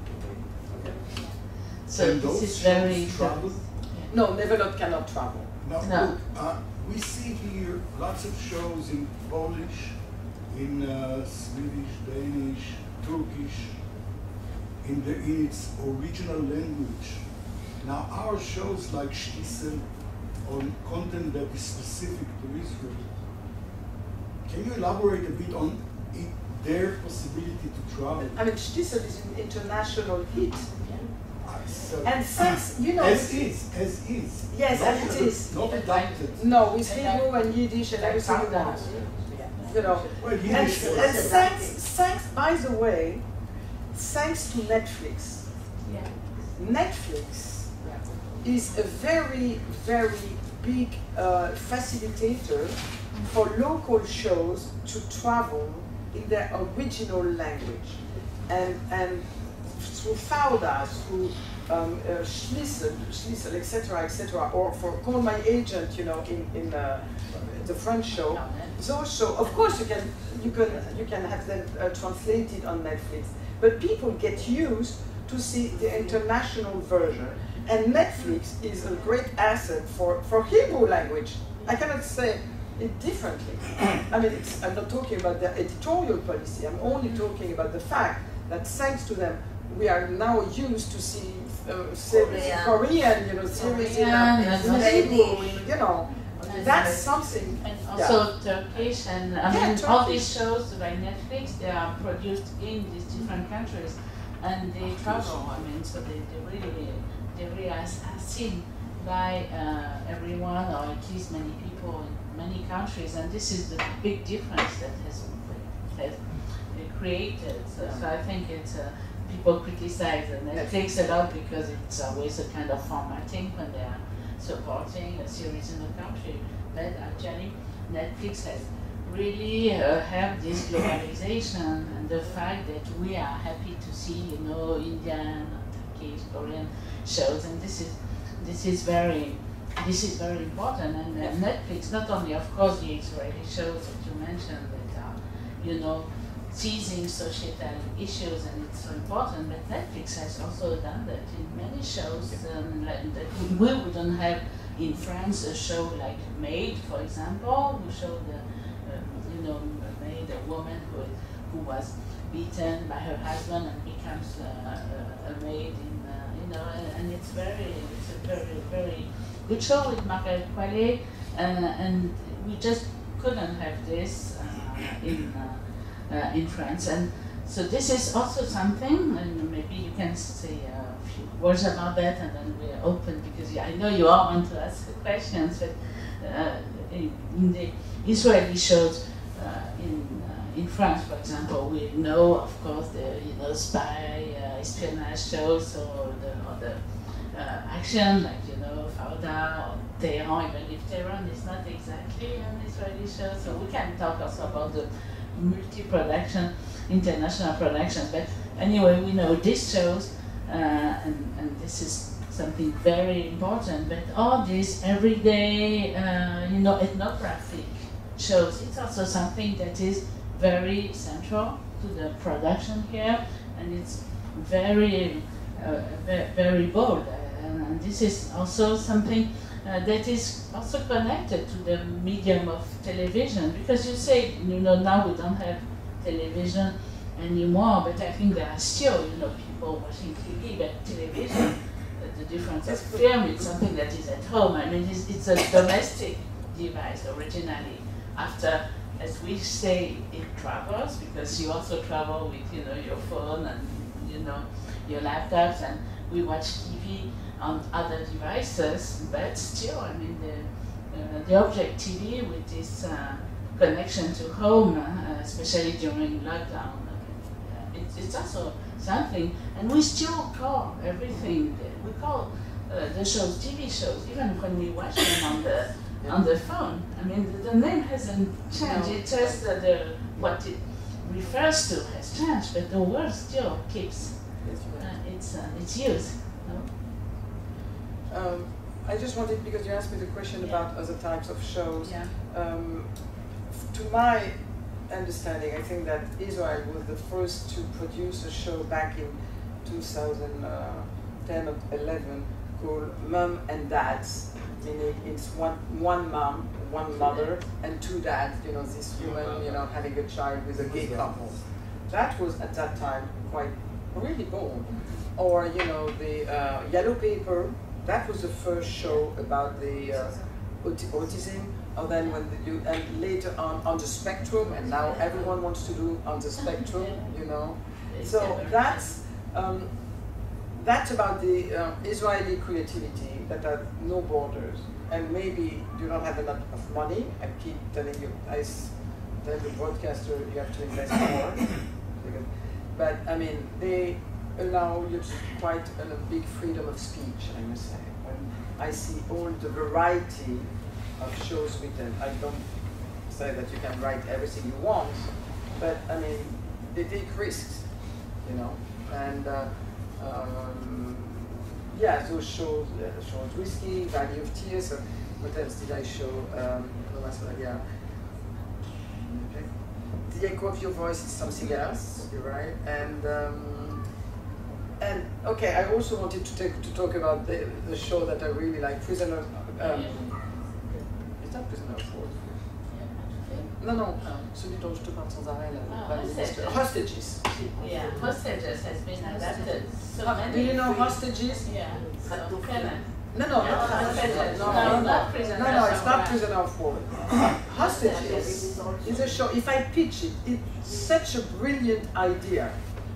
Okay. So and this is those very travel? No, Nevelot cannot travel. Now, No. look, uh, we see here lots of shows in Polish, in uh, Swedish, Danish, Turkish, in, the, in its original language. Now, our shows like Shtisel on content that is specific to Israel. Can you elaborate a bit on it, their possibility to travel? I mean, Shtisel is an international hit. So, And since, you know... as is, as is. Yes, not as it is. Not adapted. No, with Hebrew and Yiddish and everything you want. You know. Well, And, Yiddish was- and thanks, thanks, by the way, thanks to Netflix. Yeah. Netflix is a very, very big uh, facilitator for local shows to travel in their original language. And, and through Fauda, through um, uh, Schlissel, Schlissel, et cetera, et cetera, or for Call My Agent, you know, in, in uh, the French show. Those shows, of course, you can you can you can have them uh, translated on Netflix, but people get used to see the international version, and Netflix is a great asset for for Hebrew language. I cannot say it differently. I mean, it's, I'm not talking about their editorial policy. I'm only talking about the fact that thanks to them, we are now used to see uh, series, Korean. Korean, you know, series in, Korean uh, in and Hebrew, you know. That's something. And also Turkish, and I Yeah, mean, all Turkish. these shows by Netflix, they are produced in these different countries, and they travel. I mean, so they, they really, they really are, are seen by uh, everyone, or at least many people in many countries, and this is the big difference that has, has created. So, so I think it's uh, people criticize Netflix a lot because it's always a kind of formatting when they are supporting a series in the country, but actually Netflix has really uh, helped this globalization and the fact that we are happy to see, you know, Indian, Turkish, Korean shows, and this is this is very this is very important. And uh, Netflix, not only of course the Israeli shows that you mentioned that are, you know, seizing societal issues, and it's so important. But Netflix has also done that in many shows, um, like that we wouldn't have in France a show like Maid, for example, who showed the, um, you know, a maid, a woman who who was beaten by her husband and becomes uh, a, a maid in, uh, you know, and, and it's very, it's a very, very good show with Margaret Qualley, uh, and we just couldn't have this uh, in uh, uh, in France. And so this is also something, and maybe you can say a few words about that, and then we're open, because yeah, I know you all want to ask questions, but uh, in, in the Israeli shows uh, in uh, in France, for example, we know, of course, the you know spy uh, espionage shows, or the, or the uh, action, like you know Fauda or Tehran, even if Tehran is not exactly an Israeli show, so we can talk also about the multi-production, international production. But anyway, we know this shows, uh, and, and this is something very important. But all these everyday, uh, you know, ethnographic shows, it's also something that is very central to the production here, and it's very, uh, very, very bold. And, and this is also something Uh, that is also connected to the medium of television, because you say, you know, now we don't have television anymore, but I think there are still, you know, people watching T V, but television, uh, the difference of film, it's something that is at home. I mean, it's, it's a domestic device originally. After, as we say, it travels, because you also travel with, you know, your phone and, you know, your laptops, and we watch T V on other devices, but still, I mean, the, uh, the object T V with this uh, connection to home, uh, especially during lockdown, uh, it, it's also something, and we still call everything, we call uh, the shows T V shows, even when we watch them on the on the phone. I mean, the, the name hasn't changed, it's just that the, what it refers to has changed, but the word still keeps uh, its, uh, its use. No? Um, I just wanted, because you asked me the question Yeah. about other types of shows. Yeah. Um, to my understanding, I think that Israel was the first to produce a show back in two thousand ten or eleven called Mom and Dads, meaning it's one one mom, one mother, and two dads. You know, this woman, you know, having a child with a gay couple. That was at that time quite really bold. Or you know, the uh, Yellow Paper. That was the first show about the uh, aut autism, and then when the, you, and later on on the spectrum, and now everyone wants to do on the spectrum, you know. So that's um, that's about the uh, Israeli creativity that has no borders, and maybe you don't have enough of money. I keep telling you, I tell the broadcaster you have to invest more, but I mean they allow you quite a big freedom of speech, I must say. When I see all the variety of shows written, I don't say that you can write everything you want, but I mean, they take risks, you know, and uh, um, yeah, those shows, uh, shows Risky, Valley of Tears, uh, what else did I show? Um, yeah. Okay. The Echo of Your Voice is something else, you're right, and um, And okay, I also wanted to take to talk about the, the show that I really like, Prisoner. Um, it's not Prisoner of War. Non, non, celui dont je te parle sans arrêt. Oh, Hostages. Hostages. Yeah, Hostages has been adapted. So Uh, many do you know things. Hostages? Yeah. So Kenneth. No, no, Yeah, not Hostages. no, No, no, no, not Prisoners no, no, it's of not War. Prisoner of War. Hostages is a show. If I pitch it, it's such a brilliant idea.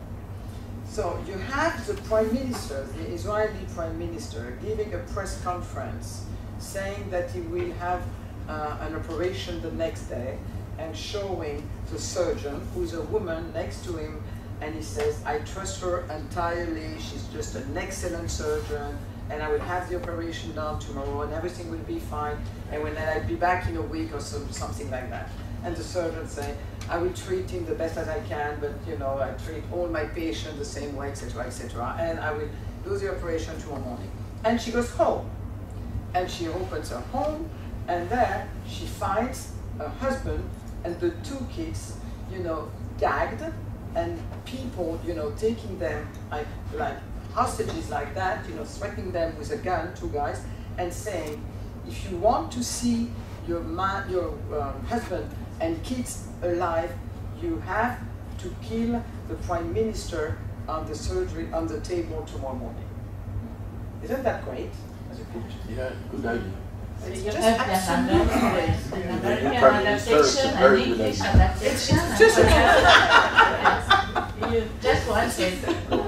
So you have the Prime Minister, the Israeli Prime Minister, giving a press conference saying that he will have uh, an operation the next day, and showing the surgeon, who's a woman, next to him, and he says, I trust her entirely, she's just an excellent surgeon, and I will have the operation done tomorrow, and everything will be fine, and when I'll be back in a week or so, something like that. And the surgeon say, I will treat him the best as I can, but you know, I treat all my patients the same way, et cetera, et cetera. And I will do the operation tomorrow morning. And she goes home, and she opens her home, and there she finds her husband and the two kids, you know, gagged, and people, you know, taking them like, like hostages like that, you know, threatening them with a gun, two guys, and saying, if you want to see your man, your um, husband and kids alive, you have to kill the prime minister on the surgery on the table tomorrow morning. Isn't that great? As a picture? Yeah, good idea. So It's you just have the absolutely American, the American Prime Minister, it's a adaptation and very good English idea. adaptation. It's and just a- yes. You just watch it.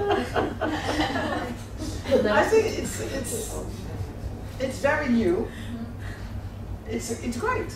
I think it's it's it's very new. It's it's great.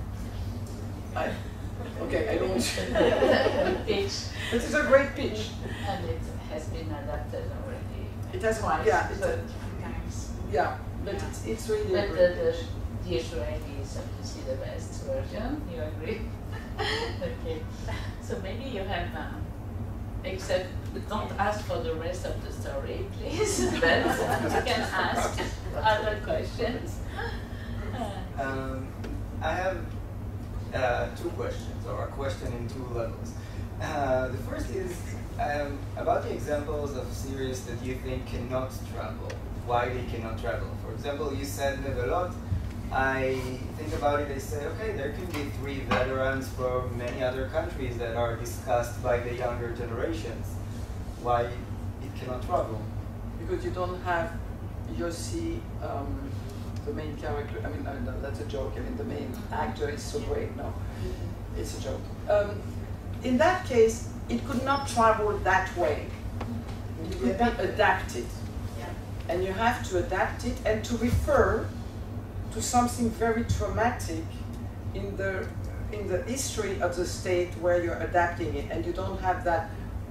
I, okay, I don't. Pitch. This is a great pitch. And it has been adapted already. It has- twice, yeah, it's so a- two times. Yeah, but it's it's really a But the, great the, pitch. the Israeli is obviously the best version, you agree? Okay, so maybe you have, um, except don't ask for the rest of the story, please, but you can ask other questions. Uh, Um, I have uh, two questions, or a question in two levels. Uh, the first is um, about the examples of series that you think cannot travel. Why they cannot travel? For example, you said Nevelot. I think about it, I say, okay, there can be three veterans from many other countries that are discussed by the younger generations. Why it cannot travel? Because you don't have, you see um, the main character. I mean, no, no, that's a joke. I mean, the main actor is so great. No, it's a joke. Um, in that case, it could not travel that way. It would be adapted, and you have to adapt it and to refer to something very traumatic in the in the history of the state where you're adapting it, and you don't have that.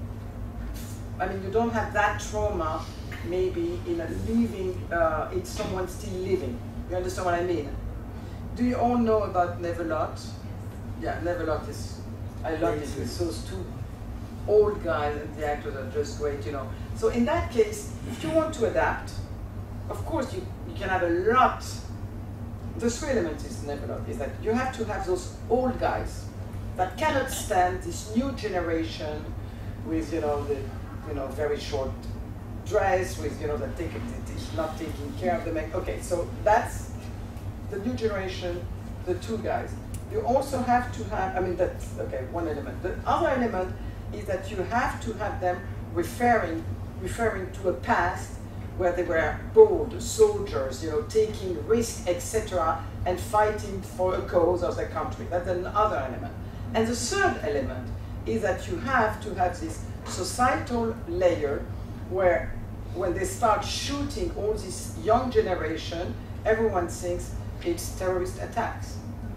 I mean, you don't have that trauma maybe in a living, uh, in someone still living. You understand what I mean? Do you all know about Nevelot? Yeah, Nevelot is, I love it with those two old guys, and the actors are just great, you know. So in that case, if you want to adapt, of course you, you can have a lot. The three elements is Nevelot, is that you have to have those old guys that cannot stand this new generation with, you know, the, you know, very short dress, with, you know, that take, is not taking care of the men. Okay, so that's the new generation, the two guys. You also have to have, I mean, that's, okay, one element. The other element is that you have to have them referring, referring to a past where they were bold soldiers, you know, taking risks, et cetera, and fighting for a cause of their country. That's another element. And the third element is that you have to have this societal layer where when they start shooting all this young generation, everyone thinks it's terrorist attacks.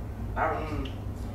Mm.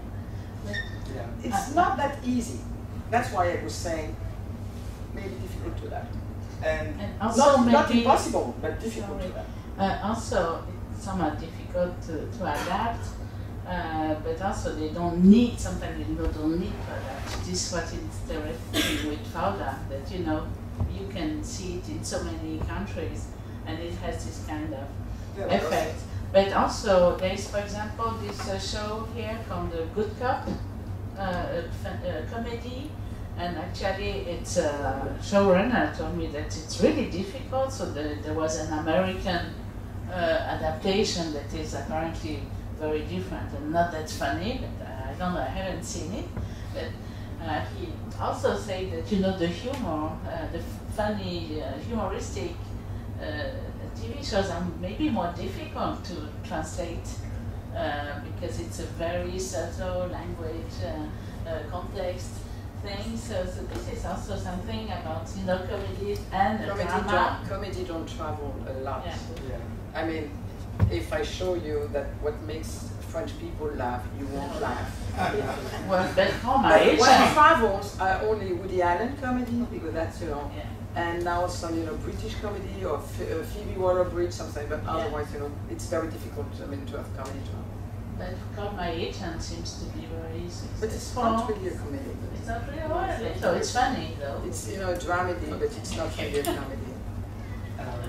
Yeah. It's not that easy. That's why I was saying maybe difficult to adapt. And And also Not, maybe, not impossible, but difficult sorry. to adapt. Uh, also, it's somewhat difficult to, to adapt, uh, but also they don't need, sometimes they don't need to adapt. This is what is interesting with Fauda, that, you know, you can see it in so many countries, and it has this kind of yeah, but effect. But also, there is, for example, this uh, show here from the Good Cop uh, uh, comedy, and actually its uh, showrunner told me that it's really difficult, so the, there was an American uh, adaptation that is apparently very different and not that funny, but uh, I don't know, I haven't seen it. But uh, he also said that, you know, the humor, uh, the funny, uh, humoristic uh, T V shows are maybe more difficult to translate uh, because it's a very subtle language, uh, uh, context thing. So, so this is also something about, you know, comedy and Comedy drama. don't, comedy don't travel a lot. Yeah. yeah. I mean, if I show you that what makes French people laugh, you won't laugh. Well, but for my But age, what travels are only Woody Allen comedy, because that's, you know, yeah. and now some, you know, British comedy or Ph uh, Phoebe Waller-Bridge, something, but Yeah. otherwise, you know, it's very difficult, I mean, to have comedy travel. But Call My Agent seems to be very successful. But it's not really a comedy. It's not really a little. It's funny though. It's, you know, a dramedy, but it's not really a comedy. Um,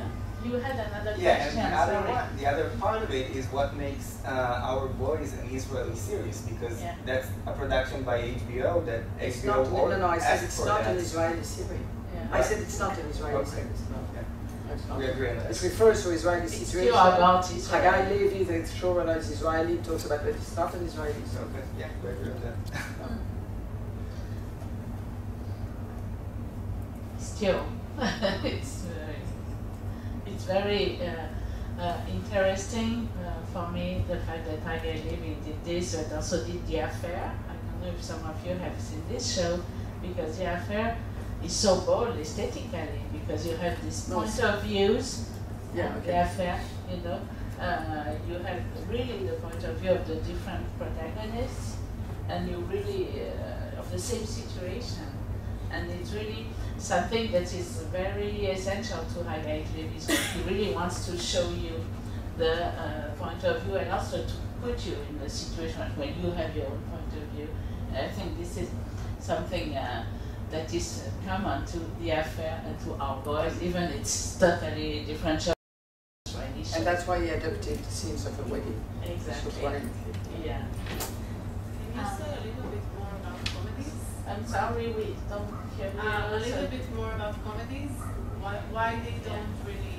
You had another Yeah, question. and the other sorry. one, the other part of it is what makes uh, Our Boys an Israeli series, because Yeah. that's a production by H B O that It's H B O not, no, no, no, I said asked it's for not that. an Israeli series. Yeah. I said it's not an Israeli Okay. series. No. Yeah. It's not. We agree on that. It refers to Israeli It's situation. still about Israel. Hagai Levi, the showrunner, is Israeli, talks about, but it's not an Israeli So, series. but yeah, we agree on that. Still, it's very, it's very uh, uh, interesting uh, for me the fact that Hagai Levi did this, but also did The Affair. I don't know if some of you have seen this show, because The Affair is so bold aesthetically, because you have this No, point of views. Yeah, and okay. The Affair, you know, uh, you have really the point of view of the different protagonists, and you really uh, of the same situation, and it's really something that is very essential to Hagai Levi's work. He really wants to show you the uh, point of view, and also to put you in the situation when you have your own point of view. And I think this is something uh, that is common to The Affair and to Our Boys, even it's totally different shows. And that's why he adapted scenes of a wedding. Exactly. Yeah. Can you say a little bit more about comedies? I'm sorry, we don't hear you. Uh, a so- little bit more about comedies. Why, why they don't really.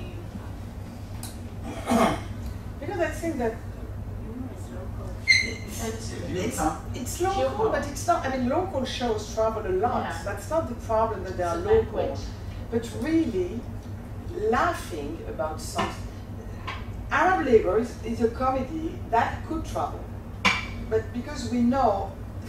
Because I think that It's, it's, it's local, but it's not, I mean, local shows travel a lot. Yeah. That's not the problem that they are It's a local. language. But really, laughing about something. Arab Labor is, is a comedy that could travel. But because we know,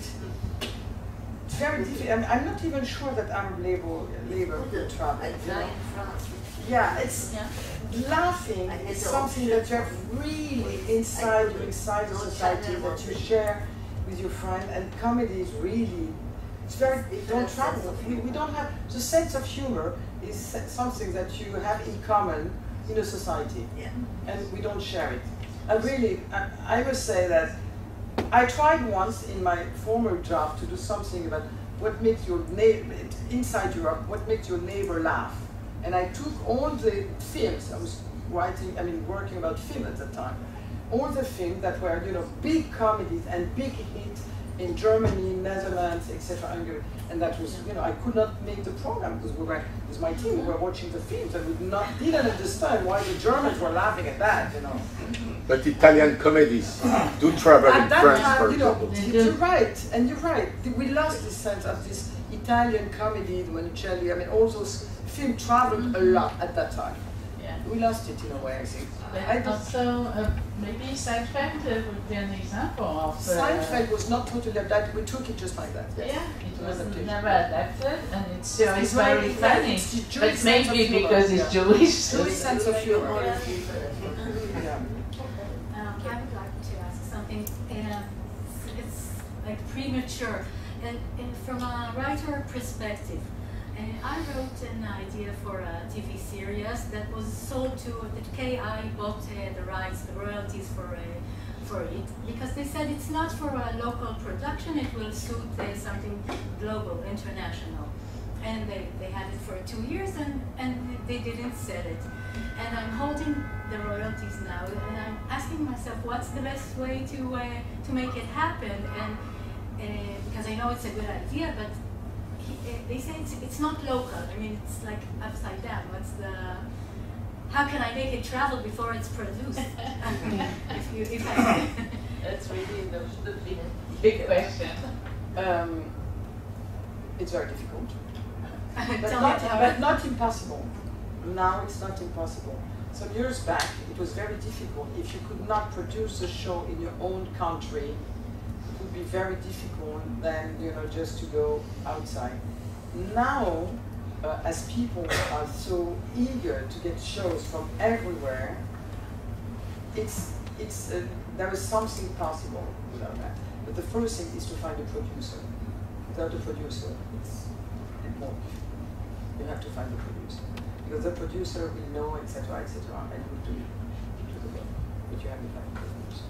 it's very difficult. I mean, I'm not even sure that Arab Labor, labor could travel. I you fly know? in France. Yeah, it's Yeah. laughing I had is the something that you have option. really inside you, inside the No society channel that you was- share with your friend. And comedy is really, it's very, Different don't sense travel. of We, we don't have, the sense of humor is se- something that you have in common in a society. Yeah. And we don't share it. And really, I, I must say that I tried once in my former job to do something about what makes your neighbor, inside Europe, what makes your neighbor laugh. And I took all the films, I was writing, I mean, working about film at the time, all the films that were, you know, big comedies and big hits in Germany, Netherlands, et cetera. And that was, you know, I could not make the program because we were, with my team, we were watching the films and we not, didn't understand why the Germans were laughing at that, you know. But Italian comedies do travel in At that France, time, for you know, example. you're right, and you're right. We lost this sense of this Italian comedy, the Monicelli, I mean, all those films traveled a lot at that time. Yeah. We lost it in a way, I think. I But don't, also, uh, maybe Seinfeld uh, would be an example of. Uh, Seinfeld was not totally adapted, we took it just like that. Yes. Yeah, it No was adaptation. never adapted, and it's still It's it's very very- funny. it's the Jewish But sense of maybe humor, because it's yeah. Jewish. so Jewish it's- sense of humor. Yeah. Yeah. Um, I would like to ask something. Um, it's like premature, and, and from a writer perspective. And I wrote an idea for a T V series that was sold to that K I bought uh, the rights, the royalties for uh, for it because they said it's not for a local production. It will suit uh, something global, international. And they, they had it for two years and, and they didn't sell it. And I'm holding the royalties now, and I'm asking myself, what's the best way to uh, to make it happen? And uh, because I know it's a good idea, but he, uh, they say it's it's not local. I mean, it's like upside down. What's the how can I make it travel before it's produced? if you, if I, That's really the, the big, big question. Um, it's very difficult. But Tell not, me how. but not impossible. Now it's not impossible. Some years back, it was very difficult. If you could not produce a show in your own country, it would be very difficult then, you know, just to go outside. Now, uh, as people are so eager to get shows from everywhere, it's, it's, uh, there is something possible without that. But the first thing is to find a producer. Without a producer, it's more difficult. You have to find a producer. Because the producer will know, et cetera, et cetera, and will do, do the work. But you have to find a producer.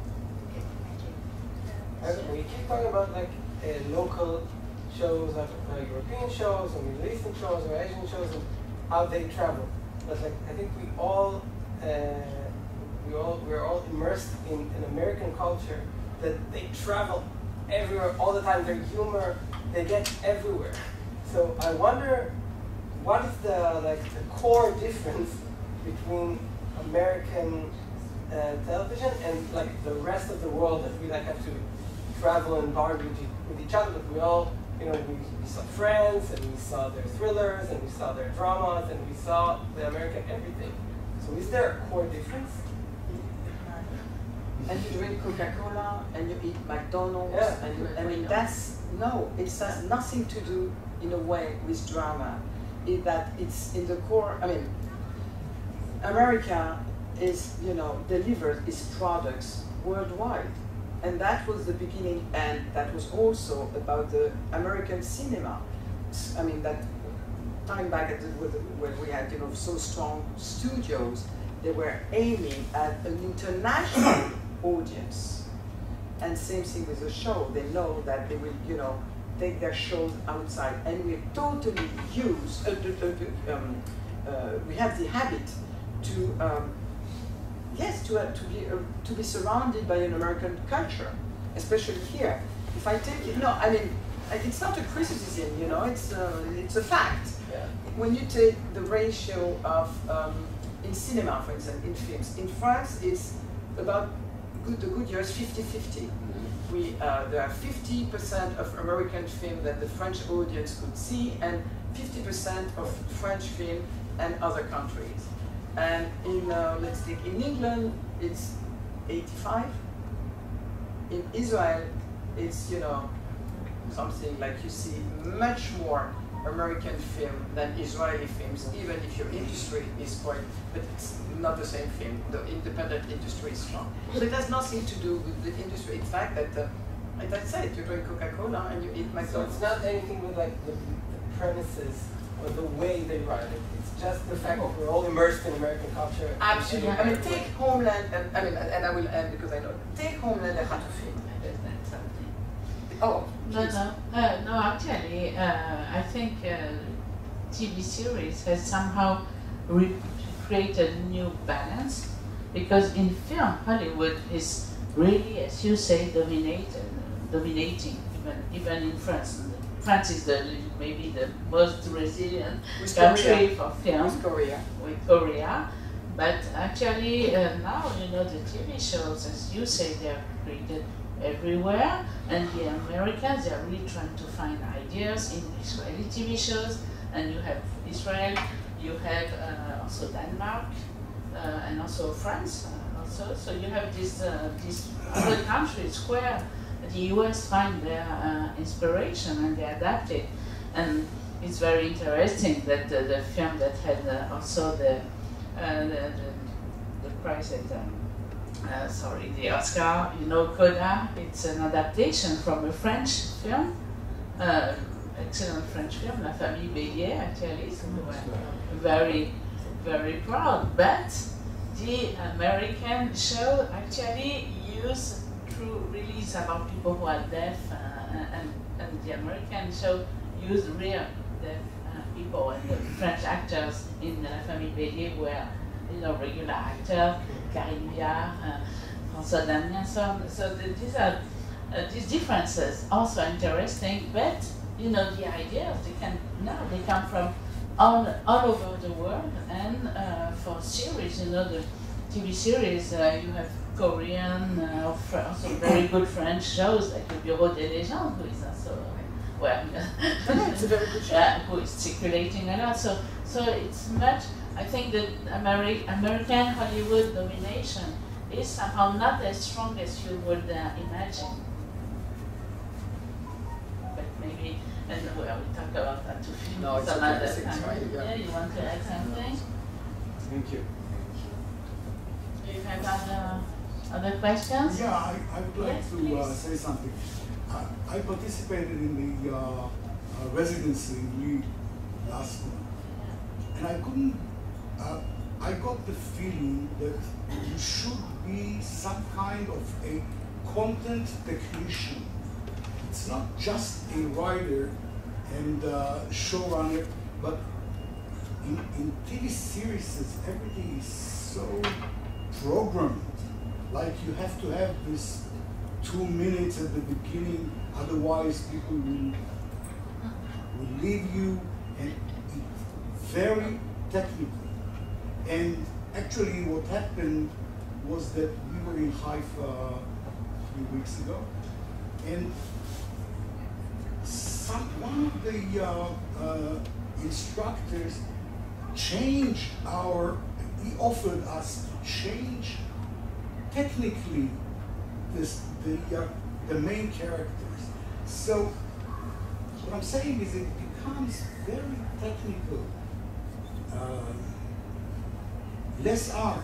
And we keep talking about like uh, local shows, like uh, European shows, or Middle Eastern shows, or Asian shows, and how they travel. but like I think we all uh, we all we're all immersed in an American culture that they travel everywhere all the time. Their humor, they get everywhere. So I wonder, what is the like the core difference between American uh, television and like the rest of the world that we like have to travel and bond with, with each other? But we all, you know, we, we saw Friends and we saw their thrillers and we saw their dramas and we saw the American everything. So is there a core difference? And you drink Coca-Cola and you eat McDonald's, Yeah. and you, I mean that's no, it has nothing to do in a way with drama. Is that it's in the core. I mean, America is, you know, delivers its products worldwide, and that was the beginning, and that was also about the American cinema. I mean, that time back at the, when we had, you know, so strong studios, they were aiming at an international audience. And same thing with the show. They know that they will, you know, take their shows outside, and we're totally used. Uh, uh, um, uh, we have the habit to, um, yes, to uh, to be uh, to be surrounded by an American culture, especially here. If I take it, no, I mean, it's not a criticism, you know, it's uh, it's a fact. Yeah. When you take the ratio of um, in cinema, for instance, in films, in France, it's about good, the good years fifty fifty. We, uh, there are fifty percent of American film that the French audience could see, and fifty percent of French film and other countries. And in, uh, let's think, in England, it's eighty-five. In Israel, it's, you know, something like you see much more American film than Israeli films, even if your industry is quite, but it's not the same film. The independent industry is strong. So it has nothing to do with the industry. In fact, that, uh, like I said, you drink Coca-Cola and you eat McDonald's. So it's not anything with like the, the premises or the way they write it. It's just the fact that we're all immersed in American culture. Absolutely. I mean, take Homeland, and I mean, and I will end because I know. Take Homeland and Battlefield. Oh, No, no, uh, no. Actually, uh, I think uh, T V series has somehow re created a new balance, because in film, Hollywood is really, as you say, dominated, dominating. Even even in France, France is the maybe the most resilient with country Korea. for film. With Korea. With Korea, but actually uh, now you know the T V shows, as you say, they are created everywhere, and the Americans, they are really trying to find ideas in Israeli T V shows. And you have Israel, you have uh, also Denmark, uh, and also France uh, also. So you have these uh, these other countries where the U S find their uh, inspiration and they adapt it. And it's very interesting that the, the film that had uh, also the, uh, the, the the prize at um, Uh, sorry, the Oscar, you know, Coda, it's an adaptation from a French film, uh, excellent French film, La Famille Bélier, actually, so we were very, very proud. But the American show actually used true release about people who are deaf, uh, and, and the American show used real deaf uh, people, and the French actors in La Famille Bélier were, you know, regular actors. Karine Viard, uh, François Damien, so, so the, these are uh, these differences also interesting. But you know the ideas they can now they come from all all over the world. And uh, for series, you know the T V series, uh, you have Korean, uh, also very good French shows like Le Bureau des Légendes, who is also well, it's a very good show. yeah, who is circulating a lot. So so it's much. I think that Ameri American Hollywood domination is somehow not as strong as you would uh, imagine. But maybe, and well, we talk about that too. No, it's some okay, other it's time. fine, yeah. Yeah, you want to add something? Thank you. Do you have other other questions? Yeah, I, I would like Yes, to uh, please. say something. I, I participated in the uh, uh, residency in Lille last month, and I couldn't. Uh, I got the feeling that you should be some kind of a content technician. It's not just a writer and uh, showrunner, but in, in T V series, everything is so programmed. Like you have to have this two minutes at the beginning, otherwise people will, will leave you, and it's very technical. And actually what happened was that we were in Haifa a few weeks ago, and some, one of the uh, uh, instructors changed our, he offered us to change technically this, the, uh, the main characters. So what I'm saying is it becomes very technical, uh, less art.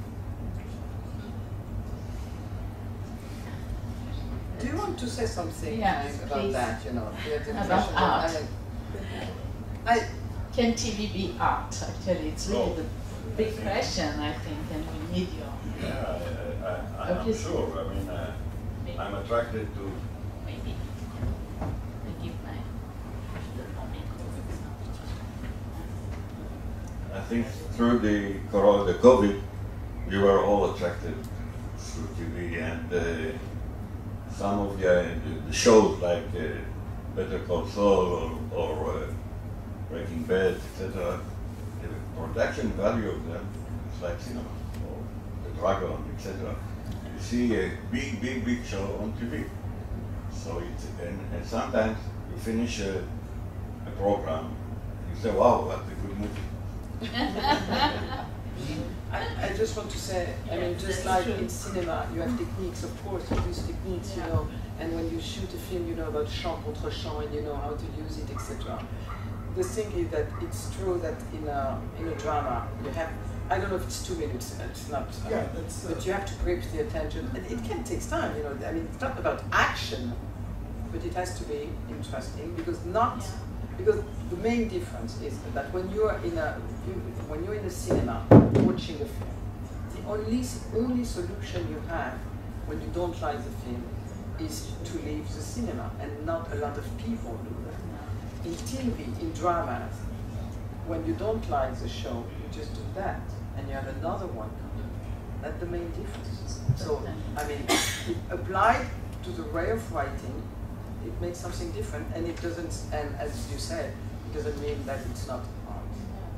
Do you want to say something Yes, about please. that? You know, the About art. I, I, Can T V be art? Actually, it's really No. the big question, I think, and we need your. Yeah, I, I, I, I'm Obviously. sure. I mean, uh, Maybe. I'm attracted to. Maybe. I give my. I think through the corona, the COVID, we were all attracted to T V, and uh, some of the, uh, the shows like uh, Better Call Saul or, or uh, Breaking Bad, et cetera. The production value of them is like cinema, or The Dragon, et cetera. You see a big, big, big show on T V. So it's and, and sometimes you finish a, a program, you say, "Wow, what a good movie." I, I just want to say, I mean, just like in cinema, you have techniques, of course, you use techniques, you know, and when you shoot a film, you know about champ contre champ, and you know how to use it, et cetera. The thing is that it's true that in a, in a drama, you have, I don't know if it's two minutes, it's not, Yeah, uh, that's, uh, but you have to grip the attention, and it can take time, you know, I mean, it's not about action, but it has to be interesting, because not, because the main difference is that when you are in a, you, when you're in a cinema watching a film, the only only solution you have when you don't like the film is to leave the cinema, and not a lot of people do that. In T V, in dramas, when you don't like the show, you just do that, and you have another one coming. That's the main difference. So, I mean, it applied to the way of writing, it makes something different, and it doesn't, and as you said, it doesn't mean that it's not art.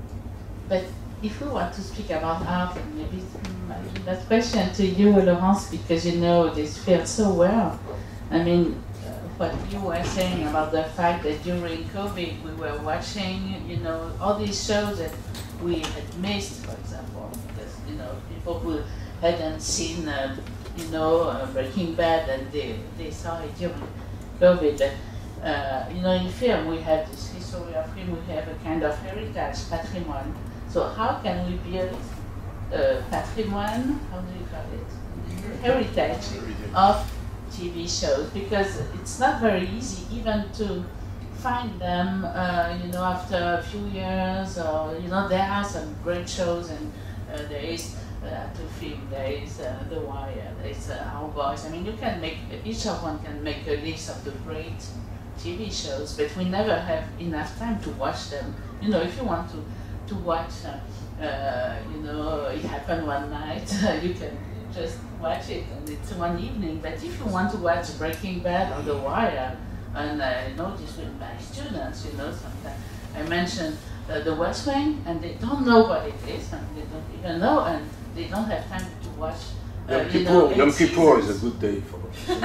But if we want to speak about art, and maybe mm, that question to you, Laurence, because you know this field so well. I mean, uh, what you were saying about the fact that during COVID we were watching, you know, all these shows that we had missed, for example, because, you know, people who hadn't seen, uh, you know, uh, Breaking Bad, and they, they saw it during COVID. But, uh, you know, in film we have this history of film, we have a kind of heritage, patrimoine. So how can we build uh, patrimoine, how do you call it, heritage of T V shows? Because it's not very easy even to find them, uh, you know, after a few years, or, you know, there are some great shows, and uh, there is uh, to film, there is uh, The Wire, there is uh, Our Boys. I mean, you can make, each of one can make a list of the great T V shows, but we never have enough time to watch them. You know, if you want to to watch, uh, uh, you know, It Happened One Night, you can just watch it, and it's one evening. But if you want to watch Breaking Bad or The Wire, and I know this with my students, you know, sometimes I mention uh, The West Wing, and they don't know what it is, and they don't even know, and they don't have time to watch. Uh, Yom you Kippur, know, Yom Kippur is seasons. a good day for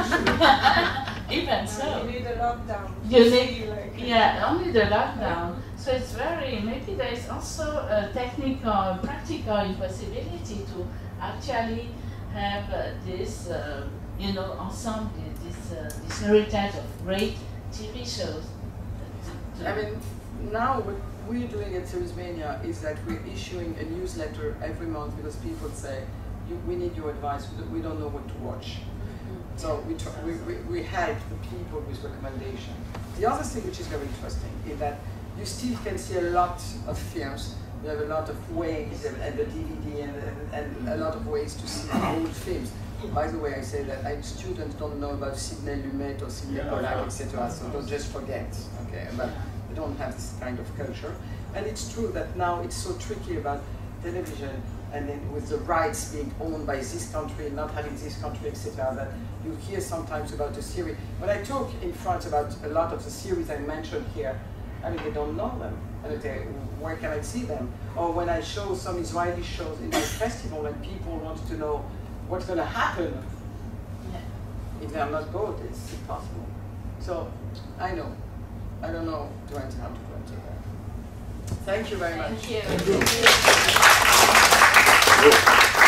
Even so. You need a lockdown. You need, yeah, only the lockdown. So it's very, maybe there is also a technical, practical impossibility to actually have uh, this, uh, you know, ensemble, this, uh, this heritage of great T V shows. I mean, now what we're doing at Series Mania is that we're issuing a newsletter every month, because people say, you, we need your advice, we don't, we don't know what to watch. So we, try, we, we, we help the people with recommendations. The other thing which is very interesting is that you still can see a lot of films. You have a lot of ways, and, and the D V D, and, and, and a lot of ways to see old films. By the way, I say that I, students don't know about Sidney Lumet or Sidney Yeah, Pollack, yeah. et cetera. So don't just forget, okay? But we don't have this kind of culture. And it's true that now it's so tricky about television, and then with the rights being owned by this country, not having this country, et cetera, that you hear sometimes about the series. When I talk in France about a lot of the series I mentioned here, I mean, they don't know them. And they, where can I see them? Or when I show some Israeli shows in my festival and people want to know what's going to happen if they are not good, it's impossible. So, I know. I don't know to answer how to answer that. Thank you very much. Thank you. Thank you.